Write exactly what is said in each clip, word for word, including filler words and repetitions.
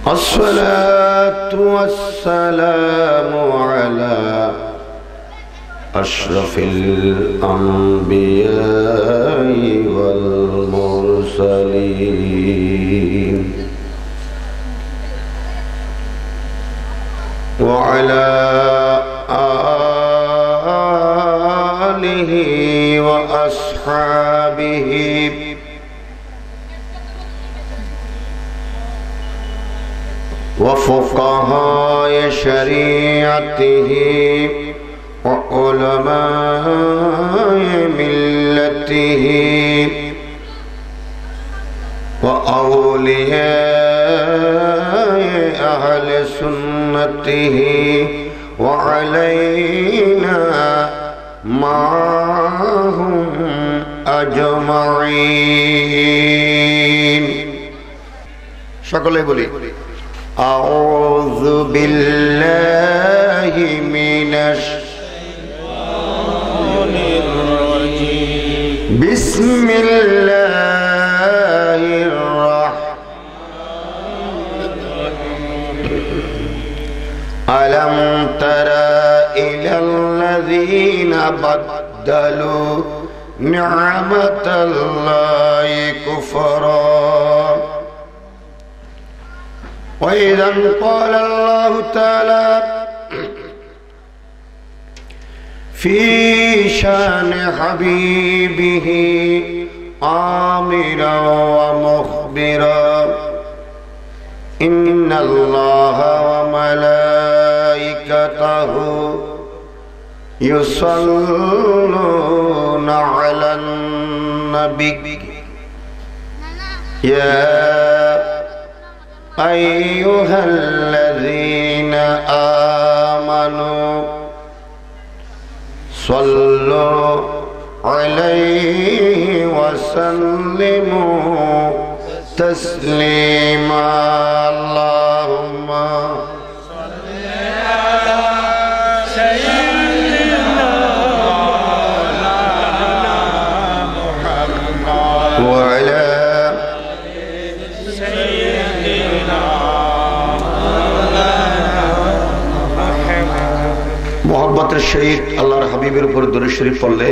अस्सलातु वस्सलामु अला अशरफिल अंबियाई वल मुरसलीन व अला आलिहि व अस्हाबिहि व फुक़हाए शरीअतिहि व उलमाए मिल्लतिहि व औलियाए अहले सुन्नतिहि व अलैना माहुम अजमाइन। सकले बोली अऊज़ु बिल्लाहि मिनश शैतानिर रजीम बिस्मिल्लाहिर रहमानिर रहीम अलम तरा इलल लज़ीना बद्दलू निअमतल्लाहि कुफ़रा वइज़ा क़ाल अल्लाहु तआला फ़ी शान हबीबिही आमिरा व मुख़बिरा इन्नल्लाहा व मलाइकतहु युसल्लूना अलन नबी या अय्युहल्लज़ीना आमनू सल्लु अलैहि वसल्लिमू तस्लीमा। अल्लाहुम्मा सल्लि अला सय्यिदिना मौलाना मुहम्मद व अला मोहब्बत शहीद अल्लाहर हबीबेर ऊपर दुरूद शरीफ पढ़ले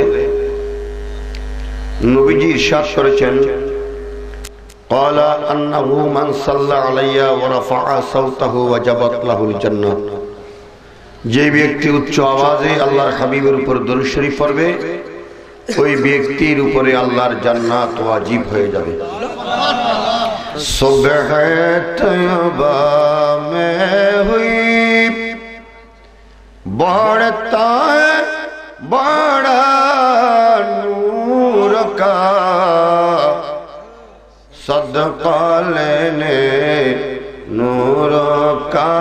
नबीजी इरशाद करेছেন क़ाला अन्नहु मन सल्ला अलैया व रफ़अ सौतहु वजबत लहुल जन्नह। যে ব্যক্তি উচ্চ আওয়াজে আল্লাহর হাবিবের উপর দুরূদ শরীফ পড়বে ওই ব্যক্তির উপরে আল্লাহর জান্নাত ওয়াজিব হয়ে যাবে। সুবহ তয়বা মে হুই बढ़ता है बड़ा नूर का सदका लेने नूर का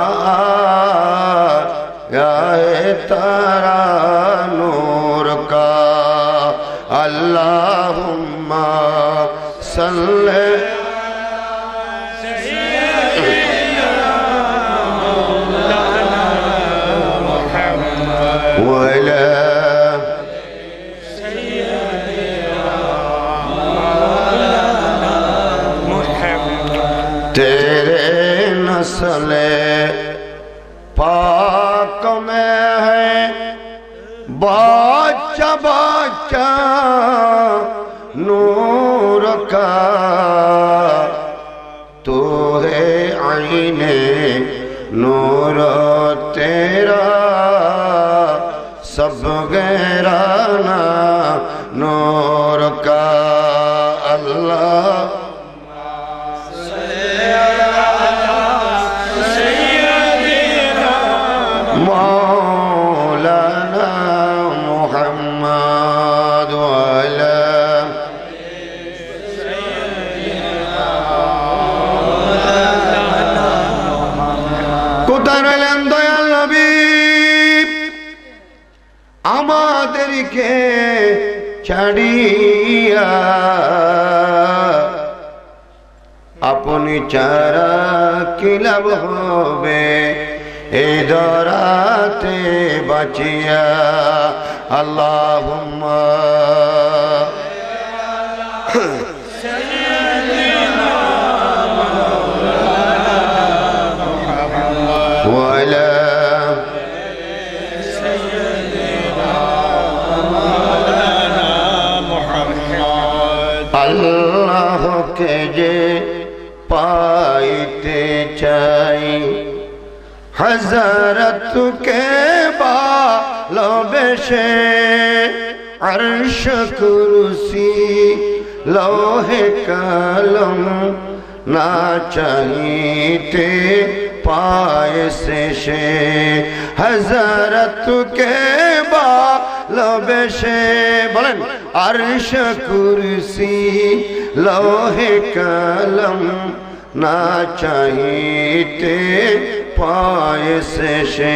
आए तारा नूर का। अल्लाहुम्मा सल्ले तेरे नस्ले पाक में है बाचा बाचा नूर का तो है आईने नूर तेरा सब गैराना नूर का। अल्लाह मौलाना मुहम्मद वाला কোথায় রইলেন দয়াল নবী আমাদেরকে ছাড়িয়া আপনি ছাড়া কি লাভ হবে এই দরাতে বাঁচিয়া। আল্লাহুম্মা যে পাইতে চাই হযরতকে ভালোবেসে আরশ কুরসি লৌহে কলম না চাইতে পায় শেষে হযরতকে ভালোবেসে বলেন আরশ কুরসি লৌহে কলম না চাইতে পায় শেষে।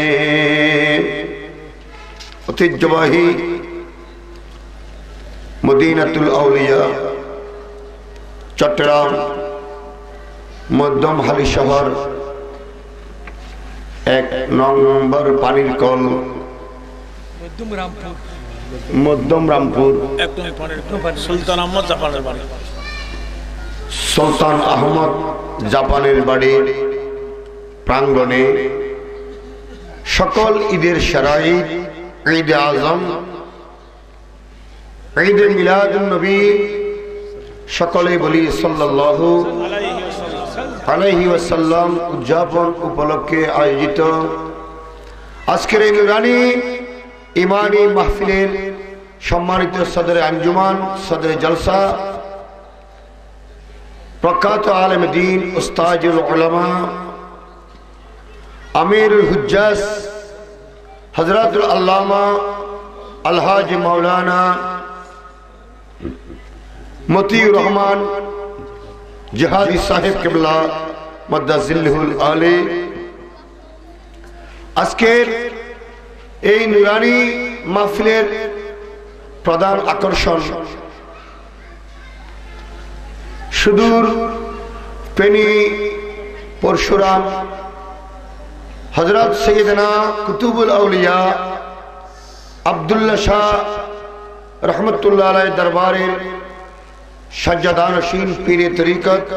ঐতিহ্যবাহী মদিনাতুল আউলিয়া চট্টগ্রাম মধ্যম হালি শহর এক নম্বর পানির কল মধ্যম রামপুর সুলতান আহমদ জাপানের বাড়ি সুলতান আহমদ জাপানের বাড়ির প্রাঙ্গণে সকল ঈদের সেরা ঈদ ঈদ আজম ঈদ মিলাদুন নবী সকলে বলি সাল্লাল্লাহু আলাইহি ওয়াসাল্লাম উদযাপন উপলক্ষে আয়োজিত আজকের এই নুরানি ইমানি মাহফিলের সম্মানিত সদরে আঞ্জুমান সদরে জলসা প্রখ্যাত আলেম দ্বীন উস্তাজুল উলামা আমিরুল হুজ্জাজ হযরতুল আল্লামা আলহাজ মাওলানা মতিউর রহমান জিহাদি সাহেব কিবলা মাদ্দাজিল্লুল আলী আজকের এই নুরানি মাহফিলের প্রধান আকর্ষণ সুদূর ফেনী পরশুরাম হযরত সৈয়দনা কুতুবুল আউলিয়া আব্দুল্লাহ শাহ রহমতুল্লাহ আলাইহি দরবারের সাজ্জাদানশীন পীরে তরিকত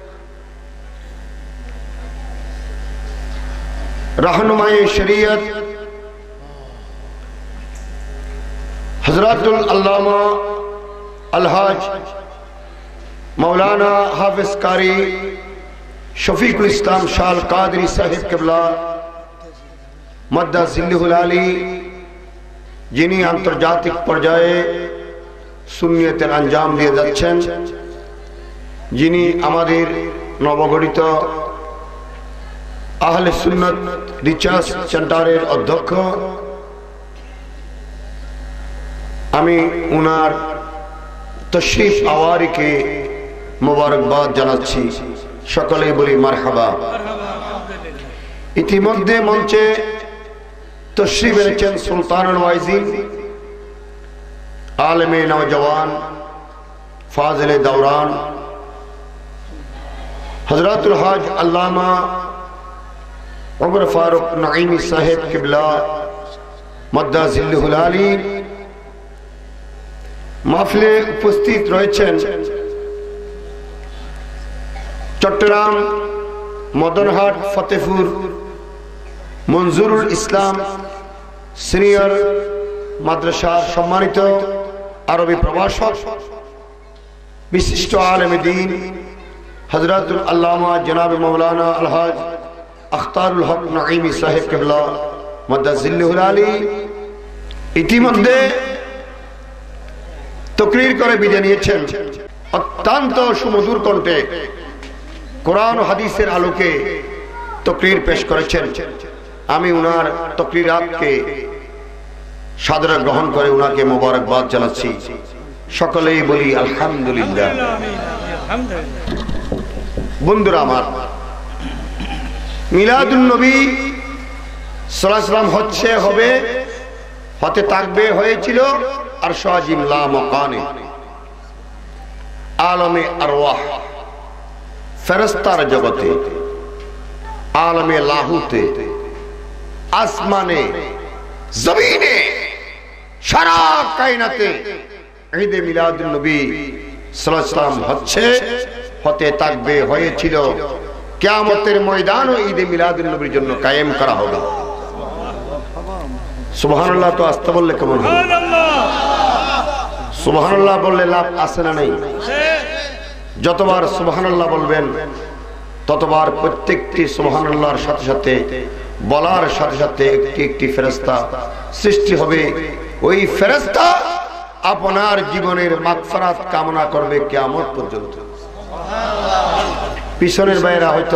रहनुमाए शरीयत हजरतुल अल्लामा अलहाज मौलाना हाफिज कारी शफीकुल इस्लाम शाह कादरी साहिब किबला मद्दाजिल्लुल आली যিনি আন্তর্জাতিক পর্যায়ে সুন্নিয়তের আঞ্জাম দিয়ে যাচ্ছেন, যিনি আমাদের নবগঠিত আহলে সুন্নাত রিসার্চ সেন্টারের অধ্যক্ষ, আমি উনার তশরিফ আওয়ারিকে মোবারকবাদ জানাচ্ছি। সকলেই বলি মারহাবা। ইতিমধ্যে মঞ্চে তশরিফ এনেছেন সুলতানুল ওয়াইজিন, आलमे नौजवान फाजिल दौरान हजरतुल हाज अल्लामा उमर फारूक नईमी साहेब किबला मद्दाजिल्लुल आली महफिले उपस्थित रयेछेन चट्टग्राम मदनहाट फतेहपुर मंजुरुल इस्लाम सिनियर माद्रासा सम्मानित आरबी प्रभाषक विशिष्ट आलेम दीन हजरतुल अल्लामा जनाब मौलाना अलहाज अख्तारुल हक नईमी साहेब किबला मद्दाजिल्लुल आली इतिमध्ये तकरीर करे बिदाय निয়েছেন। अत्यंत सुमधुर कण्ठे कुरान ও হাদিসের আলোকে तकरीर पेश করেছেন। আমি উনার তকরিরাতকে সাদরে গ্রহণ করে উনাকে মোবারকবাদ জানাচ্ছি। সকলেই বলি আলহামদুলিল্লাহ। বন্ধুরা আমার, মিলাদুন নবী সাল্লাল্লাহু আলাইহি ওয়াসাল্লাম হচ্ছে, হবে, হতে থাকবে, হয়েছিল আর শাজিম লা মাকানে আলমে আরওয়াহ ফেরেশতার জগতে, আলমে লাহুতে, আসমানে, জমিনে, সারা কায়নাতে ঈদে মিলাদুন নবী সাল্লাল্লাহু আলাইহি ওয়াসাল্লাম হচ্ছে, হতে থাকবে, হয়েছিল, কিয়ামতের ময়দানও ঈদে মিলাদুন নবীর জন্য কায়েম করা হবে। সুবহানাল্লাহ। তো আস্তে বললে কেমন হবে? সুবহানাল্লাহ বললে লাভ আছে না নেই? যতবার সুবহানাল্লাহ বলবেন ততবার প্রত্যেকটি সুবহানাল্লাহর সাথে সাথে বলার সাথে সাথে একটি একটি ফেরেশতা সৃষ্টি হবে। ওই ফেরেশতা আপনার জীবনের মাগফিরাত কামনা করবে কিয়ামত পর্যন্ত। পিছনের ভাইরা হয়তো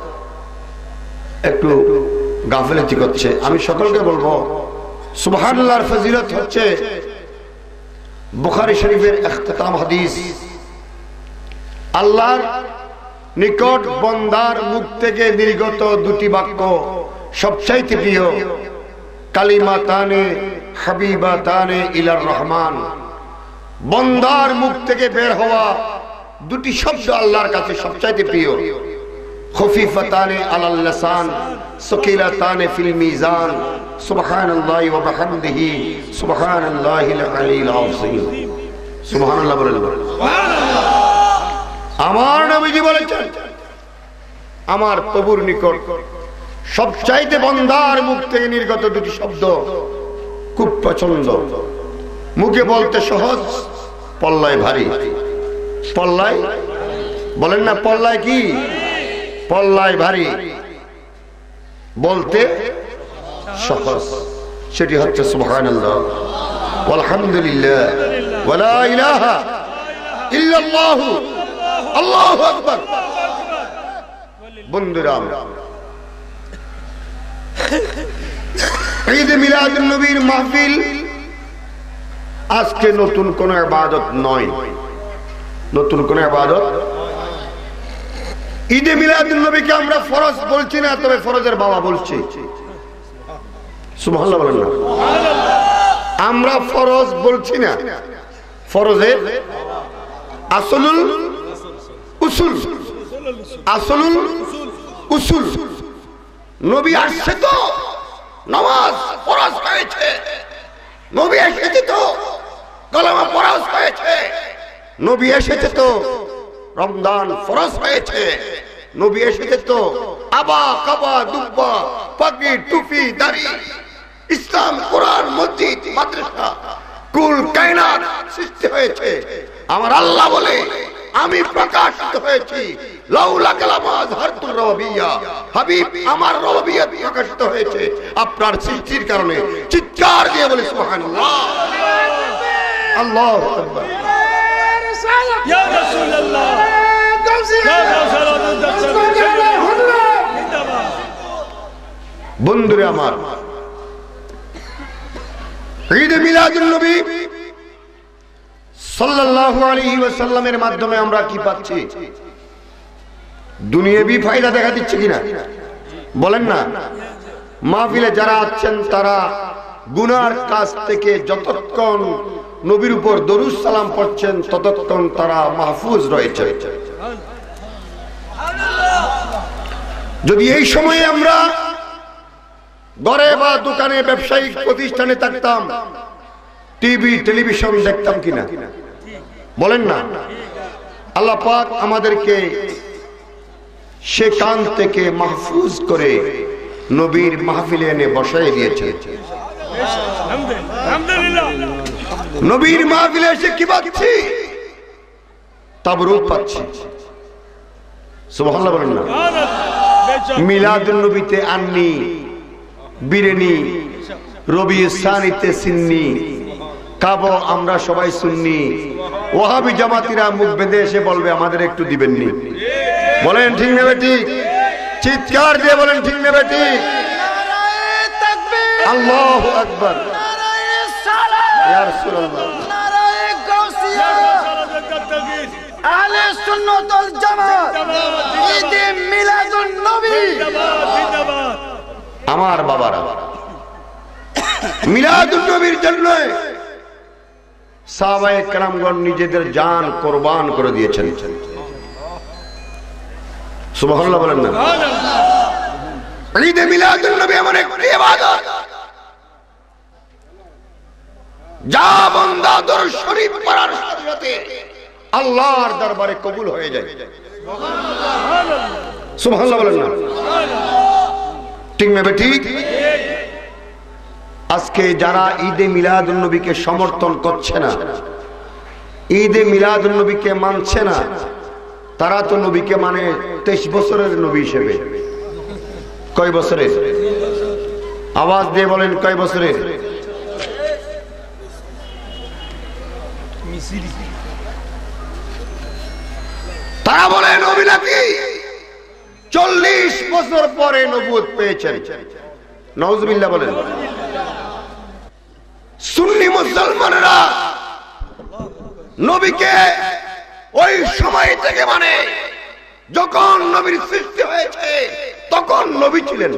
একটু গাফিলতি করছে, আমি সকলকে বলবো সুবহানাল্লাহর ফজিলত হচ্ছে বুখারী শরীফের ইখতিতাম হাদিস, আল্লাহর নিকট বান্দার মুখ থেকে নির্গত দুটি বাক্য সবচাইতে প্রিয়, কালিমাতানে হাবিবাতানে ইলার রহমান। বান্দার মুখ থেকে বের হওয়া দুটি শব্দ আল্লাহর কাছে সবচাইতে প্রিয়, খফিফাতানে আলাল লিসান সাকিলাতানে ফিল মিজান, সুবহানাল্লাহি ওয়া বিহামদিহি সুবহানাল্লাহিল আলিয়্যিল আযীম। সুবহানাল্লাহ বলেন। আমার নবীজি বলেছেন আমার প্রভুর নিকট সবচাইতে বান্দার মুখ থেকে নির্গত দুটি শব্দ খুব পছন্দ, মুখে বলতে সহজ, পল্লায় ভারী। পল্লায় বলেন না, পল্লায় কি? পল্লায় ভারী, বলতে সহজ, সেটি হচ্ছে সুবহানাল্লাহ ওয়ালহামদুলিল্লাহ ওয়া লা ইলাহা ইল্লাল্লাহ আল্লাহু আকবার। বন্ধুরা, ঈদ মিলাদুন নবীর মাহফিল আজকে নতুন কোন ইবাদত নয়, নতুন কোন ইবাদত। ঈদে মিলাদুন নবীকে আমরা ফরজ বলছি না, তবে ফরজের বাবা বলছি। সুবহানাল্লাহ বলেন না। আমরা ফরজ বলছি না, ফরজের আসলুল উসুল, আসলুল উসুল। নবী আসছে তো নামাজ ফরজ হয়েছে, নবী এসেছে তো কলেমা ফরজ হয়েছে, নবী এসেছে তো রমজান ফরজ হয়েছে, নবী এসেছে তো আবা কাবা দুব্বা পাগড়ি টুপি দাড়ি ইসলাম কোরআন মসজিদ মাদ্রাসা কুল কায়নাত সৃষ্টি হয়েছে। আমার আল্লাহ বলে আমি প্রকাশিত হয়েছি, লাউলা কালামা আযহারতুর রবিয়া, হাবিব আমার রবিয়ত প্রকাশিত হয়েছে আপনার সৃষ্টির কারণে। চিৎকার দিয়ে বলি সুবহানাল্লাহ, আল্লাহু আকবার। ইয়া রাসূলুল্লাহ বন্ধুরা আমার, ঈদ মিলাদুন নবী সাল্লাল্লাহু আলাইহি ওয়াসাল্লামের মাধ্যমে আমরা কি পাচ্ছি? দুনিয়াবি ফায়দা দেখা দিচ্ছে কিনা বলেন না? মাহফিলে যারা আছেন তারা গুনার কাজ থেকে যতক্ষণ নবীর উপর দরুদ সালাম পড়ছেন ততক্ষণ তারা মাহফুজ রয়েছে। যদি এই সময়ে আমরা ঘরে বা দোকানে ব্যবসায়িক প্রতিষ্ঠানে থাকতাম, টিভি টেলিভিশন দেখতাম কিনা বলেন না? আল্লাহ পাক আমাদেরকে সেখান থেকে মাহফুজ করে নবীর মাহফিলে এনে বসাই দিয়েছে। নবীর মাহফিলে এসে কি পাচ্ছি? তাবরুক পাচ্ছি। সুবহানাল্লাহ বলেন না? মিলাদুন নবীতে আন্নি বিরিয়ানি, রবি সানিতে সিন্নি, কাবো আমরা সবাই সুন্নি। ওয়াহাবি জামাতিরা মুখ বেঁধে এসে বলবে আমাদের একটু দিবেননি। বলেন ঠিক না বেঠিক? চিৎকার দিয়ে বলেন ঠিক না বেঠিক? আল্লাহু আকবার। ইয়া রাসূলুল্লাহ, আহলে সুন্নাত ওয়াল জামাত, ঈদ মিলাদুন নবী। আমার বাবারা, মিলাদুন নবীর জন্য সাহাবায়ে কেরামগণ নিজেদের জান কুরবান করে দিয়েছেন। সুবহানাল্লাহ বলেন না? ঈদ মিলাদুন নবী এমন একটি ইবাদত যা বান্দা দরুদ শরীফ পড়ার সাথে সাথে আল্লাহর দরবারে কবুল হয়ে যায়। সুবহানাল্লাহ বলেন না? ঠিক না ঠিক? আজকে যারা ঈদে মিলাদুন নবীকে সমর্থন করছে না, ঈদে মিলাদুন নবীকে মানছে না, তারা তো নবীকে মানে তেইশ বছরের নবী হিসেবে। কয় বছরের? আওয়াজ দিয়ে বলেন কয় বছরের? তারা বলে নবী নাকি চল্লিশ বছর পরে নবুয়ত পেয়েছেন। নাউজুবিল্লাহ বলেন। সুন্নি মুসলমানেরা নবীকে ওই সময় থেকে মানে যখন নবীর সৃষ্টি হয়েছে তখন নবী ছিলেন।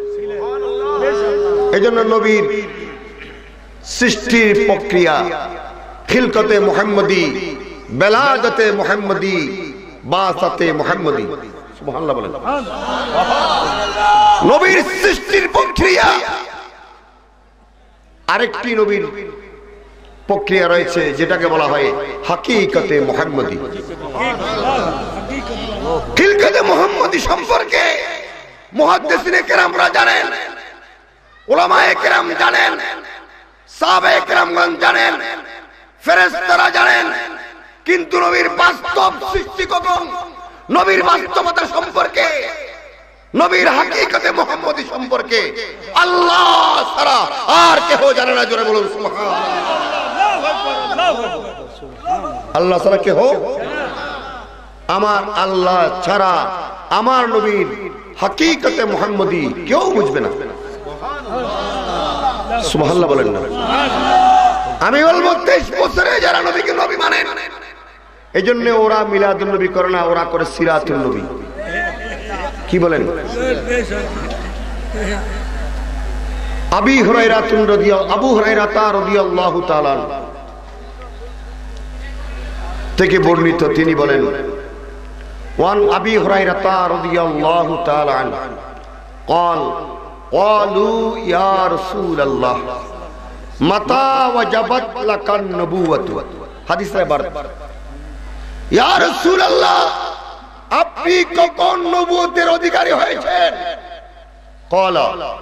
এই জন্য নবীর সৃষ্টির প্রক্রিয়া খিলকতে মুহাম্মদী, বেলাদতে মুহাম্মদী, বাসাতে মুহাম্মদী। সুবহানাল্লাহ বলেন। নবীর সৃষ্টির প্রক্রিয়া আরেকটি নবীর প্রক্রিয়া রয়েছে যেটাকে বলা হয় হাকিকতে মুহাম্মদী। খিলকতে মুহাম্মদী সম্পর্কে মুহাদ্দিসিনে কেরামরা জানেন, উলামায়ে কেরাম জানেন, সাহাবায়ে কেরামগণ জানেন, ফেরেশতারা জানেন, কিন্তু নবীর বাস্তব সৃষ্টি কখন, নবীর বাস্তবতা সম্পর্কে, নবীর হাকিকতে মুহাম্মদী সম্পর্কে আল্লাহ ছাড়া আর কেউ জানে না। জোরে বলুন সুবহানাল্লাহ। আল্লাহ ছাড়া কেউ, আমার আল্লাহ ছাড়া আমার নবীর হাকিকতে মুহাম্মদী কেউ বুঝবে না। সুবহানাল্লাহ বলেন না। আমি বলবো তেইশ বছরে যারা নবীকে নবী মানে, এই জন্য ওরা মিলাদুন নবী করে না, ওরা করে সিরাতুন নবী। কি বলেন? আবি হুরায়রা রাদিয়াল্লাহু আবু হুরায়রা রাদিয়াল্লাহু তাআলা থেকে বর্ণিত, তিনি বলেন ওয়ান আবি হুরায়রা রাদিয়াল্লাহু তাআলা আনহু قال قالوا يا رسول الله متى وجبت لك النبوة। হাদিস রেবার ইয়া রাসূলুল্লাহ আপনি কখন নবুয়তের অধিকারী হয়েছেন? قال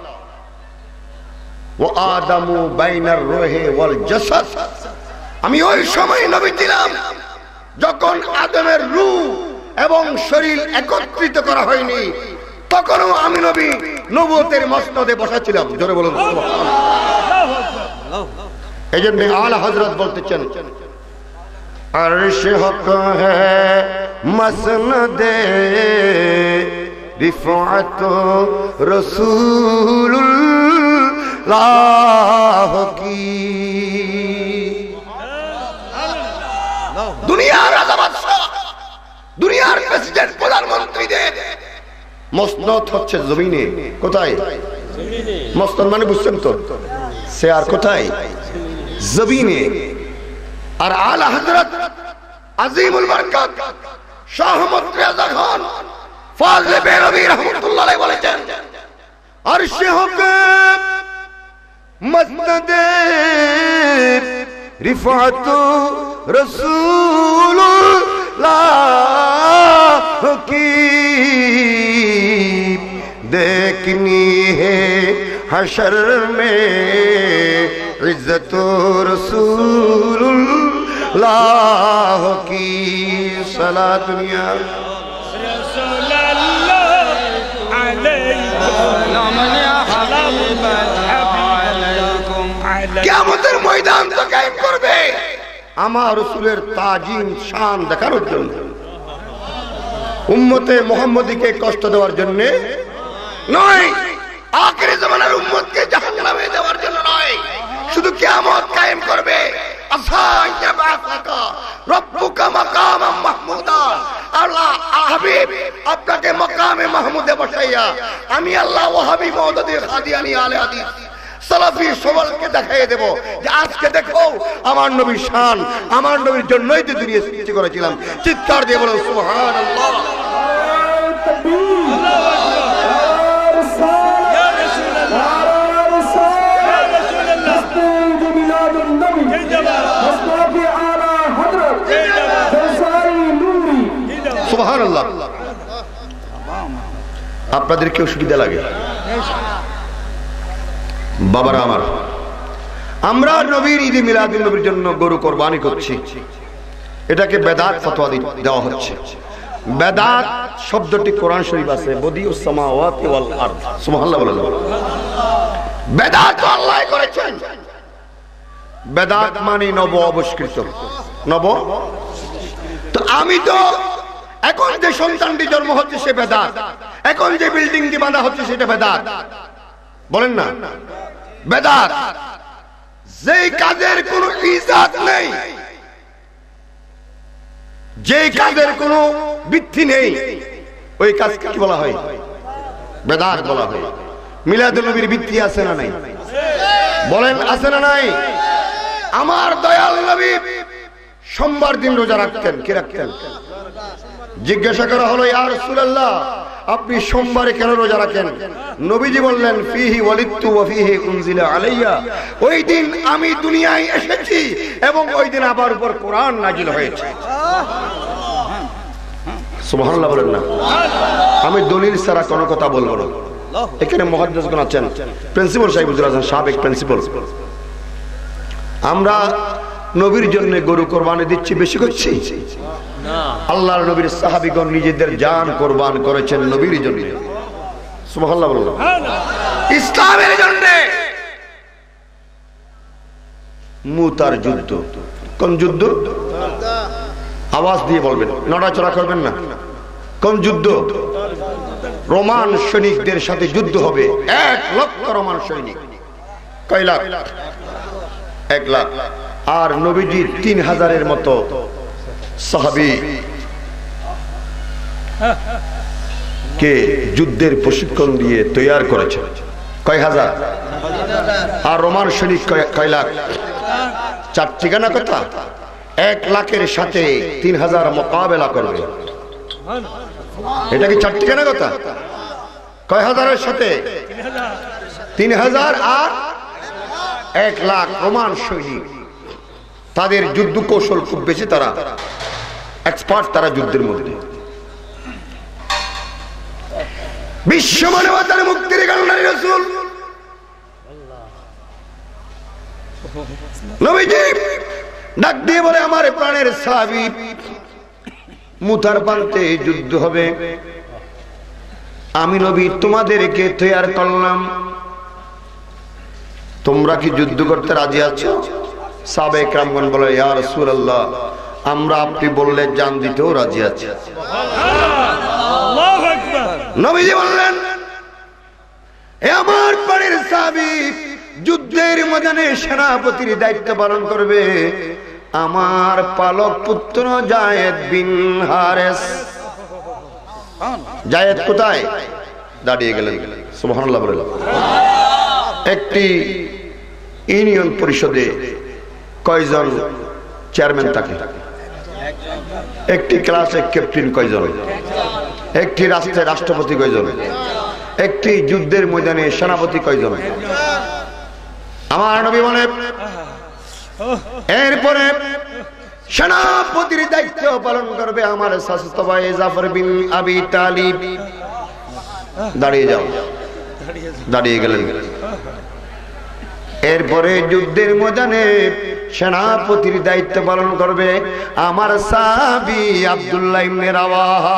وآدم بين الروح والجسد। আমি ওই সময় নবী ছিলাম যখন আদমের রূহ এবং শরীর একত্রিত করা হয়নি, তখনও আমি নবী নবুয়তের মসনদে বসা ছিলাম। জোরে বলুন সুবহানাল্লাহ। এই জন্য আলা হযরত বলতেছেন আরশ হক হ্যায় মসনদে রিফাত রাসূলুল্লাহ কি। দুনিয়ার রাজা বাদশা, দুনিয়ার প্রেসিডেন্ট, প্রধানমন্ত্রীদের মসনদ হচ্ছে জমিনে। কোথায়? মসনদ মানে বুঝছেন তো, সে আর কোথায়? জমিনে। আর আলা হযরত আজিমুল বরকত শাহ আহমদ রেজা খান ফাজলে বেরবি রাহমাতুল্লাহ আলাইহি বলেছেন আরশে হক মসনদে রিফাত রাসূলুল্লাহ কি देखनी है हशर में इज्जत रसूलुल्लाह की सलात दुनिया কিয়ামতের ময়দান তো কায়েম করবে আমার রাসূলের তাজিম শান দেখানোর জন্য, উম্মতে মুহাম্মদীকে কষ্ট দেওয়ার জন্য নয়, আখিরি জামানার উম্মতকে জাহান্নামে দেওয়ার জন্য নয়, শুধু কিয়ামত কায়েম করবে। আসাইয়া বাসাকা রব্বুকা মাকামাম মাহমুদা। আল্লাহ হাবিব আপনাকে মাকামে মাহমুদে বসাইয়া আমি আল্লাহ ওয়াহাবি মওদুদি খাদিয়ানি আলে হাদিস সালাফি সবাইকে দেখাই দেব যে আজকে দেখো আমার নবীর শান, আমার নবীর জন্যই তো দুনিয়া সৃষ্টি করেছিলাম। চিৎকার দিয়ে বলো সুবহানাল্লাহ। সুবহানাল্লাহ। আপনাদের কি অসুবিধা লাগে? বাবারা আমার, আমরা নবীর ঈদে মিলাদুন নবীর জন্য গরু কোরবানি করছি, এটাকে বেদাত ফতোয়া দেওয়া হচ্ছে। বেদাত শব্দটি কোরআন শরীফ আছে, বদিউস সামাওয়াতি ওয়াল আরদ। সুবহানাল্লাহ বলেন। বেদাত আল্লাহ করেছেন। বেদাত মানে নব আবিষ্কৃত, নব। তো আমি তো এখন যে সন্তানটি জন্ম হচ্ছে সে বেদাত, এখন যে বিল্ডিংটি বাঁধা হচ্ছে সেটা বেদাত, বলেন না বেদাত। যে কাজের কোনো ইজাত নেই, যে কাজের কোনো ভিত্তি নেই, ওই কাজকে কি বলা হয়? বেদাত বলা হয়। মিলাদুন নবীর ভিত্তি আছে না নাই? বলেন আছে না নাই? আমার দয়াল নবী সোমবার দিন রোজা রাখতেন। কি রাখতেন? জিজ্ঞাসা করা হলো, ইয়া রাসূলুল্লাহ আপনি সোমবারে কেন রোজা রাখেন? নবীজি বললেন, ফিহি ওয়ালিদতু ওয়া ফিহি উনজিলা আলাইয়া। ওই দিন আমি দুনিয়ায় এসেছি এবং ওই দিন আমার উপর কোরআন নাজিল হয়েছে। সুবহানাল্লাহ বলেন না। আমি দলিল ছাড়া কোনো কথা বলবো না। এখানে মুহাদ্দিসগণ আছেন, প্রিন্সিপাল সাহেব হুজুর আছেন, সাবেক প্রিন্সিপাল। আমরা নবীর জন্য গরু কোরবানি দিচ্ছি, বেশি করছি না। আল্লাহর নবীর সাহাবীগণ নিজেদের জান কোরবান করেছেন নবীর জন্য। সুবহানাল্লাহ বলেন। ইসলামের জন্য। মুতার যুদ্ধ। কোন যুদ্ধ? আওয়াজ দিয়ে বলবেন, নড়াচড়া করবেন না। কোন যুদ্ধ? রোমান সৈনিকদের সাথে যুদ্ধ হবে। এক লক্ষ রোমান সৈনিক। কয় লাখ? এক লাখ। আর নবীজি তিন হাজারের মতো সাহাবী কে যুদ্ধের প্রশিক্ষণ দিয়ে তৈরি করেছে। কয় হাজার? আর রোমান সৈনিক কয় লাখ? চার ঠিকানা কথা। এক লাখের সাথে তিন হাজার মোকাবেলা করবে, এটা কি চার ঠিকানা কথা? কয় হাজারের সাথে? তিন হাজার আর এক লাখ রোমান সৈনিক। তাদের যুদ্ধ কৌশল খুব বেশি, তারা এক্সপার্ট, তারা যুদ্ধের মধ্যে। বিশ্ব মানবতার মুক্তির কারণে রাসূল নবীজি ডাক দিয়ে বলে, আমার প্রাণের সাহাবী, মুতার প্রান্তে যুদ্ধ হবে। আমি নবী তোমাদেরকে তৈরি করলাম, তোমরা কি যুদ্ধ করতে রাজি আছো? সাহাবায়ে কেরামগণ বলে, ইয়া রাসূলুল্লাহ আমরা আপনি বললে জান দিতেও রাজি আছি। আল্লাহু আকবার। নবীজি বললেন, এ আমার প্রাণের সাহাবী, যুদ্ধের ময়দানে সেনাপতির দায়িত্ব পালন করবে আমার পালক পুত্র যায়েদ বিন হারেস। যায়েদ কোথায়? দাঁড়িয়ে গেলেন। সুবহানাল্লাহ বলেন। একটি ইউনিয়ন পরিষদে কয়জন চেয়ারম্যান থাকে? একটি ক্লাসে ক্যাপ্টেন কয়জন? একটি রাষ্ট্রের রাষ্ট্রপতি কয়জন? একটি যুদ্ধের ময়দানে সেনাপতি কয়জন? আমার নবী বলে, এরপরে সেনাপতির দায়িত্ব পালন করবে আমার চাচাতো ভাই জাফর বিন আবি তালিব। দাঁড়িয়ে যাও। দাঁড়িয়ে গেলেন। এরপরে যুদ্ধের ময়দানে সেনাপতির দায়িত্ব পালন করবে আমার সাহাবী আব্দুল্লাহ ইবনে রাওয়াহা।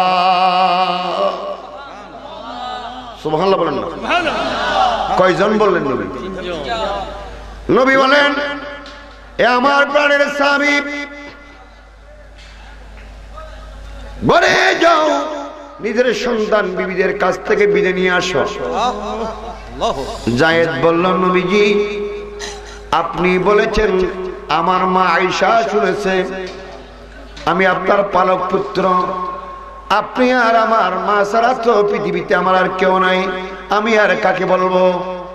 সুবহানাল্লাহ বলেন না। কয়জন বললেন নবী? নবী বলেন, এ আমার প্রাণের সাহাবী, ঘরে যাও, নিজের সন্তান বিবিদের কাছ থেকে বিদায় নিয়ে আসো। যায়েদ বলল, নবীজি আপনি বলেছেন আমার মা আয়েশা শুনেছে আমি আপনার পালক পুত্র, আপনি আর আমার মা ছাড়া তো পৃথিবীতে আমার আর কেউ নাই, আমি আর কাকে বলবো?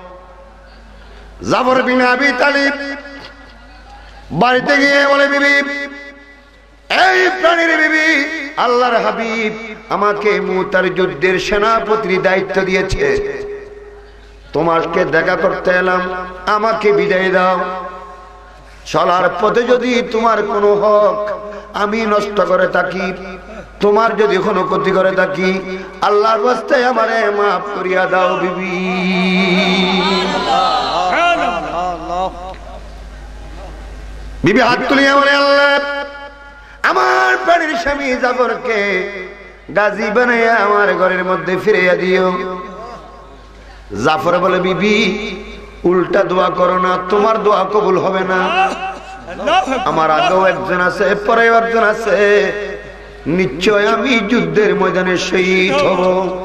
জাফর বিন আবি তালিব বাড়িতে গিয়ে বলে, বিবি, এই প্রাণীর বিবি, আল্লাহর হাবিব আমাকে মুতার যুদ্ধের সেনাপতির দায়িত্ব দিয়েছে, তোমাকে দেখা করতে এলাম, আমাকে বিদায় দাও। চলার পথে যদি তোমার কোনো হক আমি নষ্ট করে থাকি, তোমার যদি কোনো ক্ষতি করে থাকি, আল্লাহর ওয়াস্তে আমারে মাফ করিয়া দাও বিবি। বিবি হাত তুলিয়া বলে, আল্লাহ আমার প্রাণের স্বামী জাফরকে গাজী বানাইয়া আমার ঘরের মধ্যে ফিরাইয়া দিও। জাফর বলে বিবি উল্টা দোয়া করো না, তোমার দোয়া কবুল হবে না। আমার আগেও একজন আছে, পরেও একজন আছে, নিশ্চয় আমি যুদ্ধের ময়দানে শহীদ হব।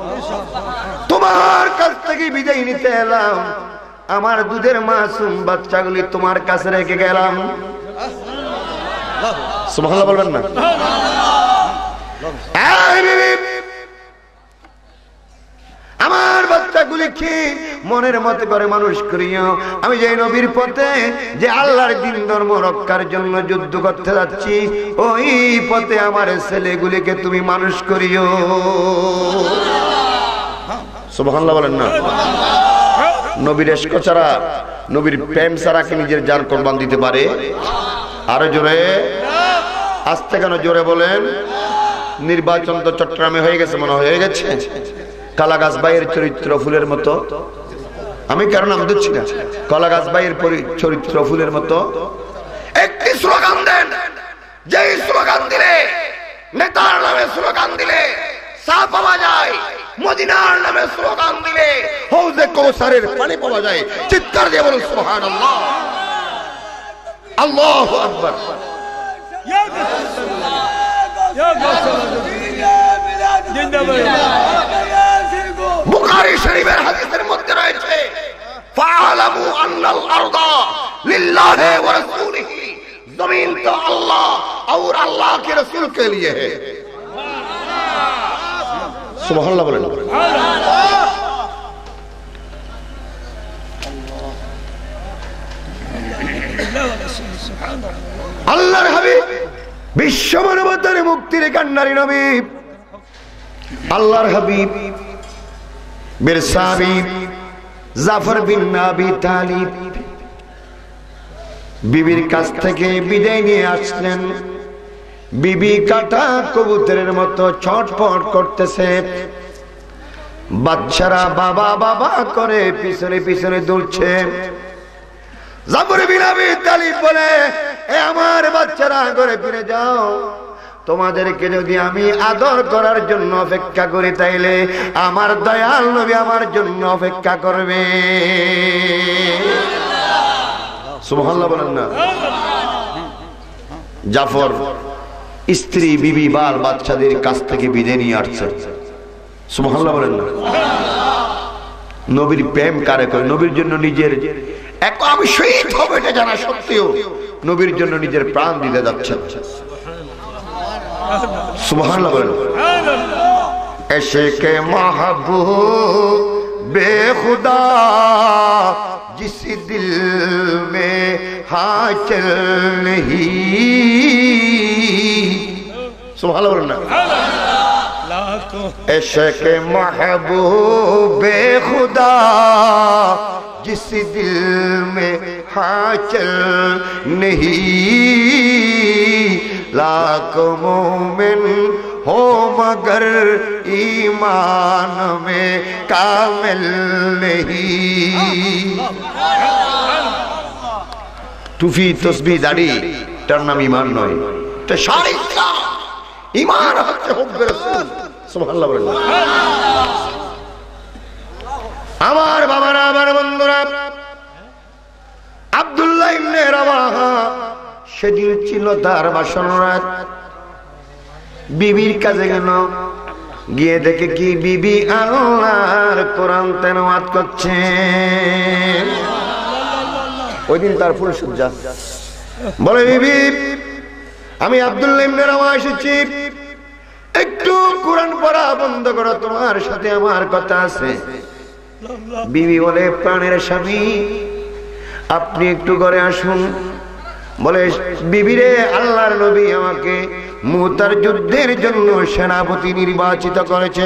তোমার কাছ থেকে বিদায় নিতে এলাম, আমার দুধের মাসুম বাচ্চাগুলি তোমার কাছে রেখে গেলাম। সুবহানাল্লাহ বলবেন না? আমার বাচ্চাগুলিকে মনের মতো করে মানুষ করিও। আমি যে নবীর পথে, যে আল্লাহর দ্বীন ধর্ম রক্ষার জন্য যুদ্ধ করতে যাচ্ছি, ওই পথে আমার ছেলেগুলিকে তুমি মানুষ করিও। সুবহানাল্লাহ বলেন না? নবীর ইশক ছাড়া, নবীর প্রেম ছাড়া কি নিজের জান কুরবান দিতে পারে? আরো জোরে, আস্তে কেন জোরে বলেন? নির্বাচন তো চট্টগ্রামে হয়ে গেছে, মনে হয়ে গেছে। কালাগাছ ভাইয়ের চরিত্র ফুলের মতো, আমি কারণ নাম দিচ্ছি না, কালাগাছ ভাইয়ের চরিত্র ফুলের মতো। একটি স্লোগান দেন, যেই স্লোগান দিলে, নেতার নামে স্লোগান দিলে চা পাওয়া যায়, মদিনার নামে স্লোগান দিলে হৌজে কৌসারের পানি পাওয়া যায়। চিৎকার দিয়ে বলুন সুবহানাল্লাহ, আল্লাহু আকবার। বুখারী শরীফের হাদিসের মধ্যে রয়েছে, ফাআলামু আন্নাল আরদা লিল্লাহি ওয়া রাসূলিহি, জমিন তো আল্লাহ और अल्लाह के रसूल के लिए है। सुबहानअल्लाह बोलें। আল্লাহর হাবিব বিশ্ব মানবতার মুক্তির কান্নারী নবী, আল্লাহর হাবিব বীর সাহাবী জাফর বিন আবি তালিব বিবির কাছ থেকে বিদায় নিয়ে আসলেন। বিবি কাটা কবুতরের মতো ছটফট করতেছে, বাচ্চারা বাবা বাবা করে পিছনে পিছনে দৌড়ছে। জাফর বিন আবি তালিব বলে, এ আমার বাচ্চারা ঘরে ফিরে যাও, তোমাদেরকে যদি আমি আদর করার জন্য অপেক্ষা করি তাইলে আমার দয়াল নবী আমার জন্য অপেক্ষা করবে। সুবহানাল্লাহ বলেন না? জাফর স্ত্রী বিবি বাল বাচ্চাদের কাছ থেকে বিদায় নিয়ে আসছে। সুবহানাল্লাহ বলেন না? নবীর প্রেম কারে করে? নবীর জন্য নিজের এক আমি শহীদ হব এটা জানা সত্ত্বেও নবীর জন্য নিজের প্রাণ দিতে যাচ্ছে। সুবহানাল্লাহ বলেন। এশেকে মাহবুব বেখুদা जिस दिल में हाचल नहीं, सुभान अल्लाह। इश्क़ महबूब खुदा जिस दिल में हाचल नहीं, लाख मोमिन हो मगर ईमान में कामिल नहीं। টুপি তসবিহ দাড়ি তার নাম ঈমান নয়, এটা শারীর ইসলাম। ঈমান হচ্ছে হুব্বে রাসূল। সুবহানাল্লাহ বলেন। আমার বাবারা, আমার বন্ধুরা, আব্দুল্লাহ ইবনে রাওয়াহা সেদিন ছিল তার বাসর রাত। বিবির কাছে গেল, গিয়ে দেখে কি বিবি আল্লাহর কোরআন তেলাওয়াত করছে। ওই দিন তার ফুল সজ্জা। বলে, বিবি আমি আব্দুল্লাহ ইবনে রাওয়াহা এসেছি, একটু কোরআন পড়া বন্ধ করো, তোমার সাথে আমার কথা আছে। বিবি বলে, প্রাণের স্বামী আপনি একটু ঘরে আসুন। বলে, বিবিরে আল্লাহর নবী আমাকে মুতার যুদ্ধের জন্য সেনাপতি নির্বাচিত করেছে,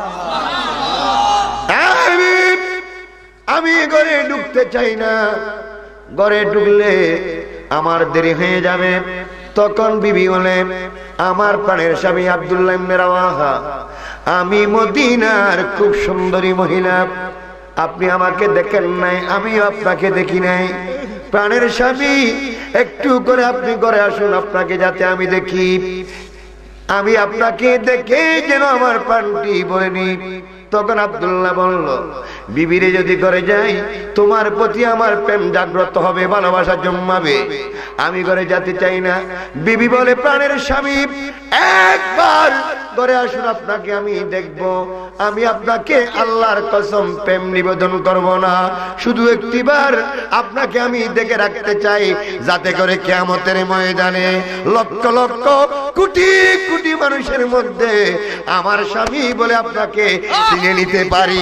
আমি ঘরে ঢুকতে চাই না, ঘরে ঢুকলে আমার দেরি হয়ে যাবে। তখন বিবি বলে, আমার প্রাণের স্বামী আব্দুল্লাহ ইবনে রাওয়াহা, আমি মদিনার খুব সুন্দরী মহিলা, আপনি আমাকে দেখেন নাই, আমিও আপনাকে দেখি নাই। প্রাণের স্বামী একটু করে আপনি ঘরে আসুন, আপনাকে যাতে আমি দেখি। আমি আপনাকে দেখে যেন আমার প্রাণটি ভরে নি। তখন আব্দুল্লাহ বলল, বিবিরে যদি ঘরে যাই তোমার প্রতি আমার প্রেম জাগ্রত হবে, ভালোবাসা জন্মাবে, আমি ঘরে যেতে চাই না। বিবি বলে, প্রাণের স্বামী একবার ঘরে আসুন, আপনাকে আমি দেখব। আমি আপনাকে আল্লাহর কসম প্রেম নিবেদন করব না, শুধু একটিবার আপনাকে আমি দেখে রাখতে চাই, যাতে করে কিয়ামতের ময়দানে লক্ষ লক্ষ কোটি কোটি মানুষের মধ্যে আমার স্বামী বলে আপনাকে চিনে নিতে পারি।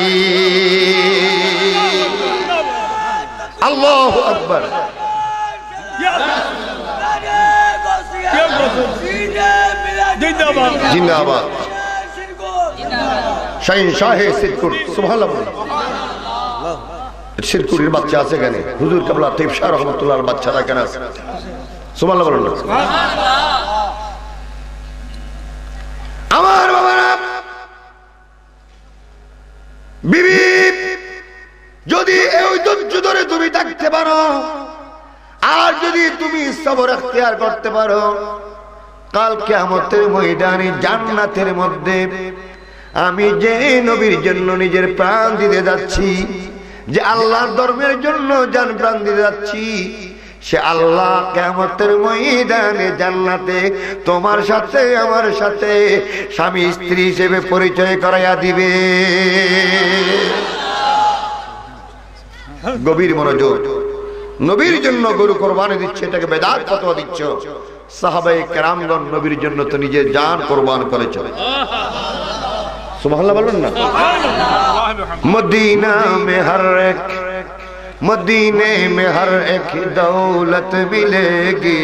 আল্লাহু আকবার। জিন্দাবাদ। শাহিন শাহে সিরকুট। সুবহানাল্লাহ। সিরকুটের বাচ্চা আছে কেন? হুজুর কেবলা তাইব শাহ রহমাতুল্লাহর বাচ্চারা কেন আছে? সুবহানাল্লাহ বলেন। আমার বাবারা, বিবি যদি এই ধৈর্য ধরে তুমি থাকতে পারো, আর যদি তুমি সবর এখতিয়ার করতে পারো, কাল কিয়ামতের ময়দানে জান্নাতের মধ্যে আমি যে নবীর জন্য নিজের প্রাণ দিতে যাচ্ছি, যে আল্লাহর ধর্মের জন্য জান প্রাণ দিতে যাচ্ছি, সে আল্লাহ কিয়ামতের ময়দানে জান্নাতে তোমার সাথে আমার সাথে স্বামী স্ত্রী হিসেবে পরিচয় করাইয়া দিবে। গভীর মনোযোগ। নবীর জন্য গরু কোরবানি দিচ্ছে, এটাকে বেদাত ফতোয়া দিচ্ছ। সাহাবায়ে কেরামগণ নবীর জন্য তো নিজের জান কোরবান করেছেন। সুবহানাল্লাহ বলুন না। মদিনা में हर एक मदीने में हर एक दौलत मिलेगी,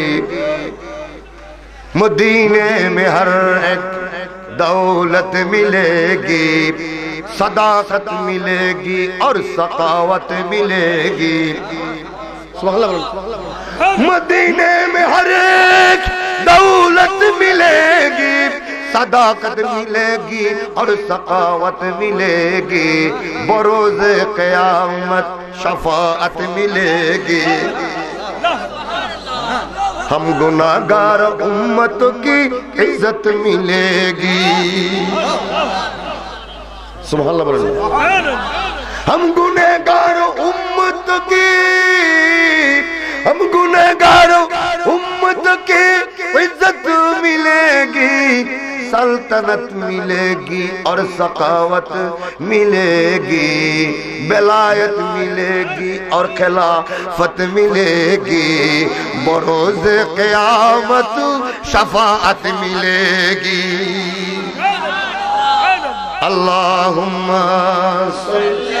मदीने में हर एक दौलत मिलेगी, सदाकत मिलेगी और सखावत मिलेगी। मदीने में हर एक दौलत मिलेगी, सदाकत मिलेगी और सखावत मिलेगी, बरोज क़यामत शफाअत मिलेगी। हम गुनाहगार उम्मत की इज्जत मिलेगी। सुभान अल्लाह। हम गुनाहगार उम्मत की, हम गुनाहगार उम्मत की इज्जत मिलेगी, सल्तनत मिलेगी और सखावत मिलेगी, बेलायत मिलेगी और खिलाफत मिलेगी, बरोज़ क़यामत शफाअत मिलेगी। अल्लाहुम्मा सल्ली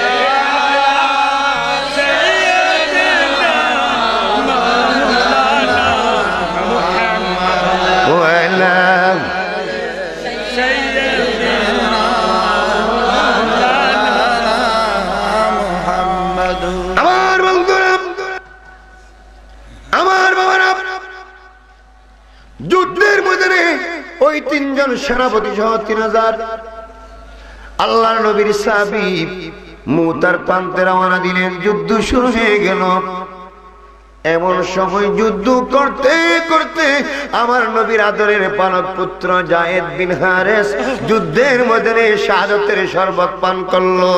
যুদ্ধের ময়দানে ওই তিনজন সেনাপতি সহ তিন হাজার আল্লাহর নবীর সাহাবী মুতার প্রান্তে রওনা দিলেন। যুদ্ধ শুরু হয়ে গেল। এমন সময় যুদ্ধ করতে করতে আমার নবীর আদরের পালক পুত্র যায়েদ বিন হারেস যুদ্ধের ময়দানে শাহাদাতের শরবত পান করলো।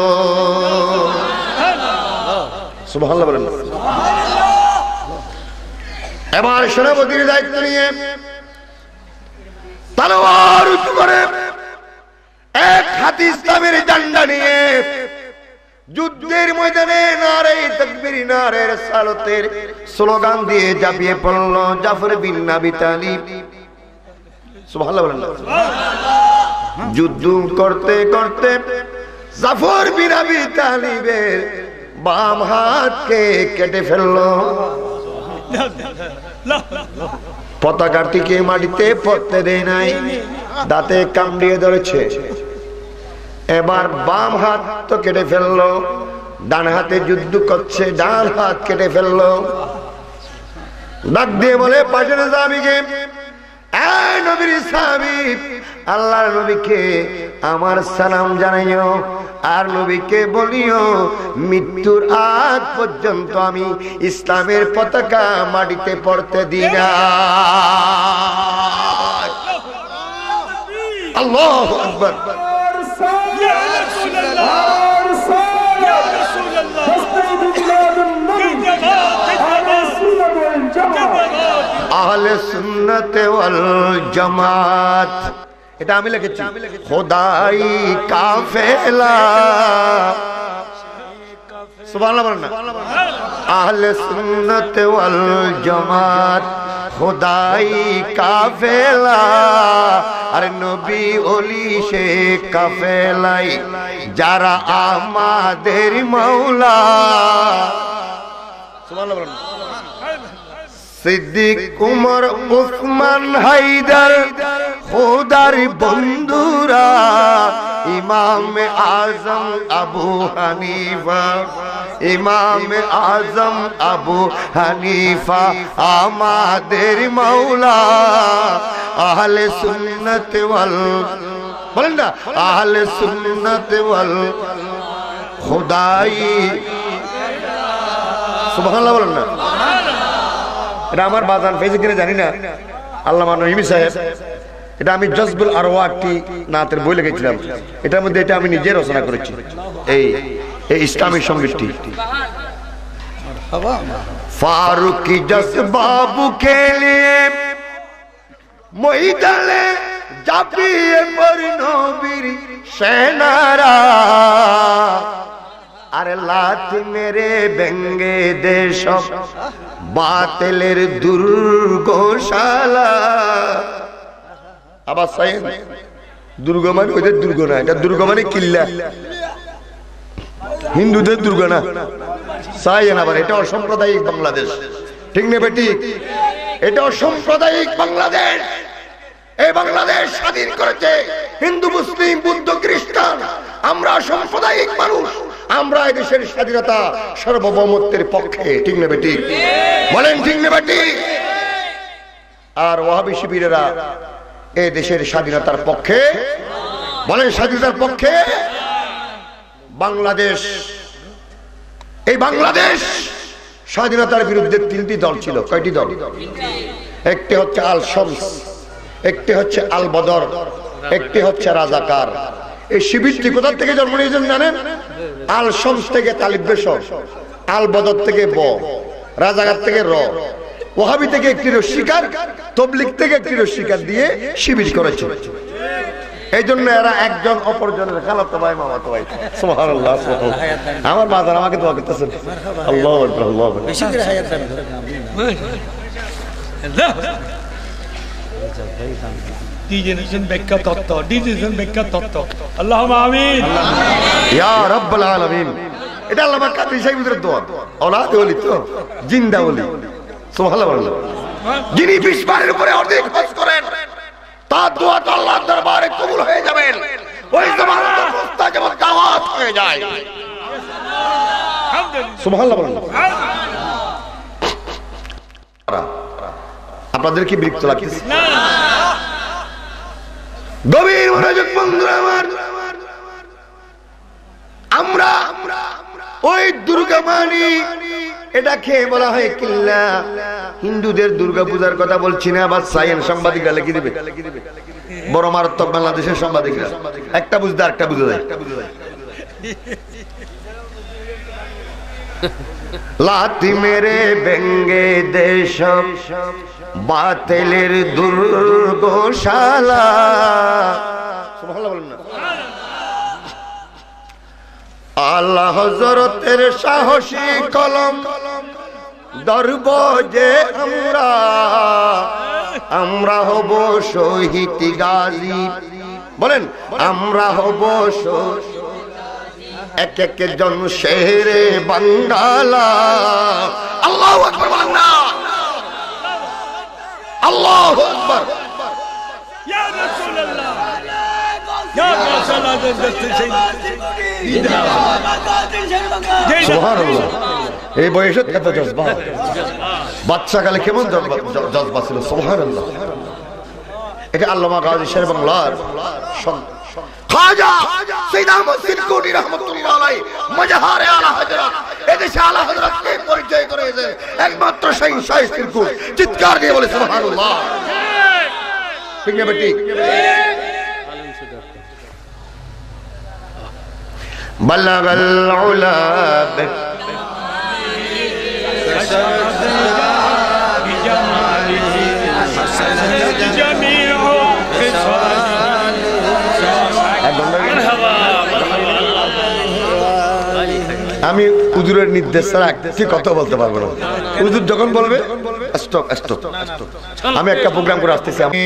সুবহানাল্লাহ বলেন। এবার সেনাপতির দায়িত্ব নিয়ে তলোয়ার উঁচু করে এক হাতে ইসলামের ঝান্ডা নিয়ে যুদ্ধের ময়দানে নারে তাকবীর নারে রিসালাতের স্লোগান দিয়ে ঝাঁপিয়ে পড়ল জাফর বিন আবি তালিব। সুবহানাল্লাহ বলেন। যুদ্ধ করতে করতে জাফর বিন আবি তালিবের বাম হাতকে কেটে ফেললো। পতাকাটিকে মাটিতে পড়তে দেয় নাই, দাঁতে কামড়িয়ে ধরেছে। এবার বাম হাত তো কেটে ফেললো, ডান হাতে যুদ্ধ করছে, ডান হাত কেটে ফেললো। ডাক দিয়ে বলে পাশের সাহাবীকে, এই নবীর সাহাবী, আল্লাহর নবীকে আমার সালাম জানাইও, আর নবীকে বলিও মৃত্যুর আগ পর্যন্ত আমি ইসলামের পতাকা মাটিতে পড়তে দিই না। আল্লাহু আকবার। আহলে সুন্নাত ওয়াল জামাত, এটা আমি লিখেছি। খোদাই কাফেলা, সুবহানাল্লাহ বলেন না। আহলে সুন্নাত ওয়াল জামাত খোদাই কাফেলা, আর নবী ওলি সে কাফেলাই, যারা আমাদের মাওলা। সুবহানাল্লাহ বলেন। সিদ্দিক, উমর, উসমান, হায়দার খোদার বন্ধুরা, ইমাম আজম আবু হানিফা, ইমাম আজম আবু হানিফা আমাদের মাওলা। আহলে সুন্নাত ওয়াল, বলেন না, আহলে সুন্নাত ওয়াল খোদাই, সুবহানাল্লাহ বলেন না। এটা আমার বাজান পেয়েছে কিনা জানি না, আল্লামা নঈমি সাহেব, এটা আমি জজবুল আরওয়া একটি নাতের বই লিখেছিলাম, এটার মধ্যে এটা আমি নিজে রচনা করেছি। এই এই ইসলামী সঙ্গীতটি ফারুকি জজবাবু খেলে ময়দানে জাপিয়ে পর নবীর সেনারা, আরে লাথি মেরে ভেঙ্গে দে সব বাতিলের দুর্গশালা। আবার সাইন দুর্গ মানে ওদের দুর্গ না, এটা দুর্গ মানে কিল্লা, হিন্দুদের দুর্গ না। সাইন আবার এটা অসাম্প্রদায়িক বাংলাদেশ, ঠিক না বেটি? এটা অসাম্প্রদায়িক বাংলাদেশ। এই বাংলাদেশ স্বাধীন করেছে হিন্দু, মুসলিম, বুদ্ধ, খ্রিস্টান। আমরা সাম্প্রদায়িক মানুষ, আমরা এই দেশের স্বাধীনতা সার্বভৌমত্বের পক্ষে, ঠিক না বেটি? বলেন ঠিক না বেটি? আর ওয়াহাবি শিবিরেরা এই দেশের স্বাধীনতার পক্ষে, বলেন স্বাধীনতার পক্ষে। বাংলাদেশ, এই বাংলাদেশ স্বাধীনতার বিরুদ্ধে তিনটি দল ছিল। কয়টি দল? একটি হচ্ছে আল শামস, একটি হচ্ছে আল বদর, একটি হচ্ছে রাজাকার। এই শিবিরটি কোথা থেকে জন্ম নিয়েছেন জানেন? আল শামস থেকে তালিব বেশর, আল বদর থেকে ব, রাজাকার থেকে র, ওয়াহাবি থেকে একটি রস্বীকার, তবলিগ থেকে একটি রস্বীকার দিয়ে শিবির করেছে। এই জন্য এরা একজন অপরজনের খালাতো ভাই, মামাতো ভাই। সুবহানাল্লাহ, সুবহানাল্লাহ। আমার বাজার আমাকে দোয়া করতেছেন। আল্লাহু আকবার, আল্লাহু আকবার। বেশি করে হায়াত দান করেন। ডিজেনারেশন ব্যাখ্যা তত্ত্ব, ডিজেনারেশন ব্যাখ্যা তত্ত্ব। আল্লাহুম্মা আমিন ইয়া রাব্বুল আলামিন। এটা আল্লাহ পাক কাদের সাহেবের দোয়া, औलाद ওলি তো জিন্দা ওলি। সুবহানাল্লাহ। যিনি বিশ বারের উপরে অর্ধেক হজ করেন, তার দোয়া তো আল্লাহর দরবারে কবুল হয়ে যাবে। ওই জমানার অবস্থা যেমন দাওয়াত হয়ে যায়। সুবহানাল্লাহ বলেন। আপনাদের কি বিরক্ত লাগছে? না। গভীর মনোযোগ বন্ধুরা আমার, আমরা ওই দুর্গা মানি, এটাকে বলা হয় কিল্লা। হিন্দুদের দুর্গা পূজার কথা বলছি না, আবার সায়েন্স সাংবাদিকরা লিখে দিবে, বড় মারাত্মক বাংলাদেশের সাংবাদিকরা। একটা বুঝতে আরেকটা বুঝে যায়। লাথি মেরে ভেঙ্গে দেশ বাতিলের দুর্গশালা। সুবহানাল্লাহ বলেন না। আল্লাহ হযরতের সাহসী কলম ধরব যে আমরা, আমরা হব শহীদ গাজী। বলেন আমরা হব এক এক জন শেরে বাঙ্গালা। আল্লাহু আকবার বলেন না। আল্লাহু আকবার। ইয়া রাসূলুল্লাহ, ইয়া রাসূলুল্লাহ। সুবহানাল্লাহ। এই বয়সে কত জজবা, বাচ্চাকালে কেমন জজবা ছিল। সুবহানাল্লাহ। এটা আল্লামা গাজী শের বাংলার খাজা সৈয়দ আহমদ সিরকুটি রাহমাতুল্লাহ আলাইহি মাজহারে আলা হযরত, এদেশে আলা হযরতকে পরিচয় করেছেন একমাত্র সেই শাইখ সিরকুট। চিৎকার দিয়ে বলে সুবহানাল্লাহ। ঠিক না বেটি? বালাগাল উলা আমি হুজুরের নির্দেশ ছাড়া ঠিক কথা বলতে পারবো না। হুজুর যখন বলবে স্টপ স্টপ। আমি একটা প্রোগ্রাম করে আসতেছি। আমি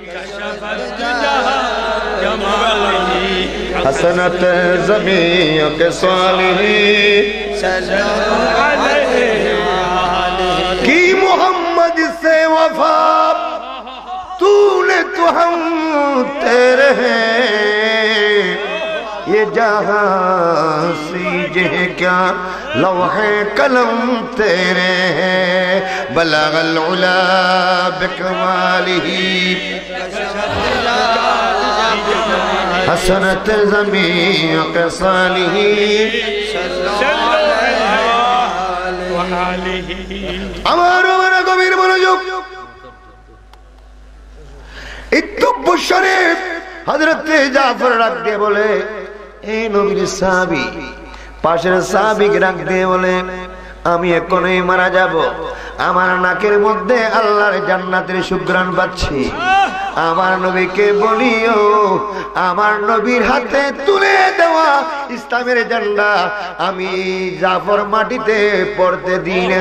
হাসানাত জামিয়া কে সালিহি কি মোহাম্মদ से वफा तूने तो हम तेरे हैं ये जहां सीजे क्या लौहे कलम तेरे हैं बलगल उला बिकमालिही हसनत ज़मीन के सालिही আমার আমার গভীর মনোযোগ। ইত্তব্য শরীফ হযরত জাফর ডাক দিয়ে বলে এই নবীর সাহাবী, পাশের সাহাবীকে ডাক দিয়ে বলে আমি এখনই মারা যাব, আমার নাকের মধ্যে আল্লাহর জান্নাতের সুঘ্রাণ পাচ্ছি, আমার নবীকে বলিও আমার নবীর হাতে তুলে দেওয়া ইসলামের ঝান্ডা আমি জাফর মাটিতে পড়তে দিই না।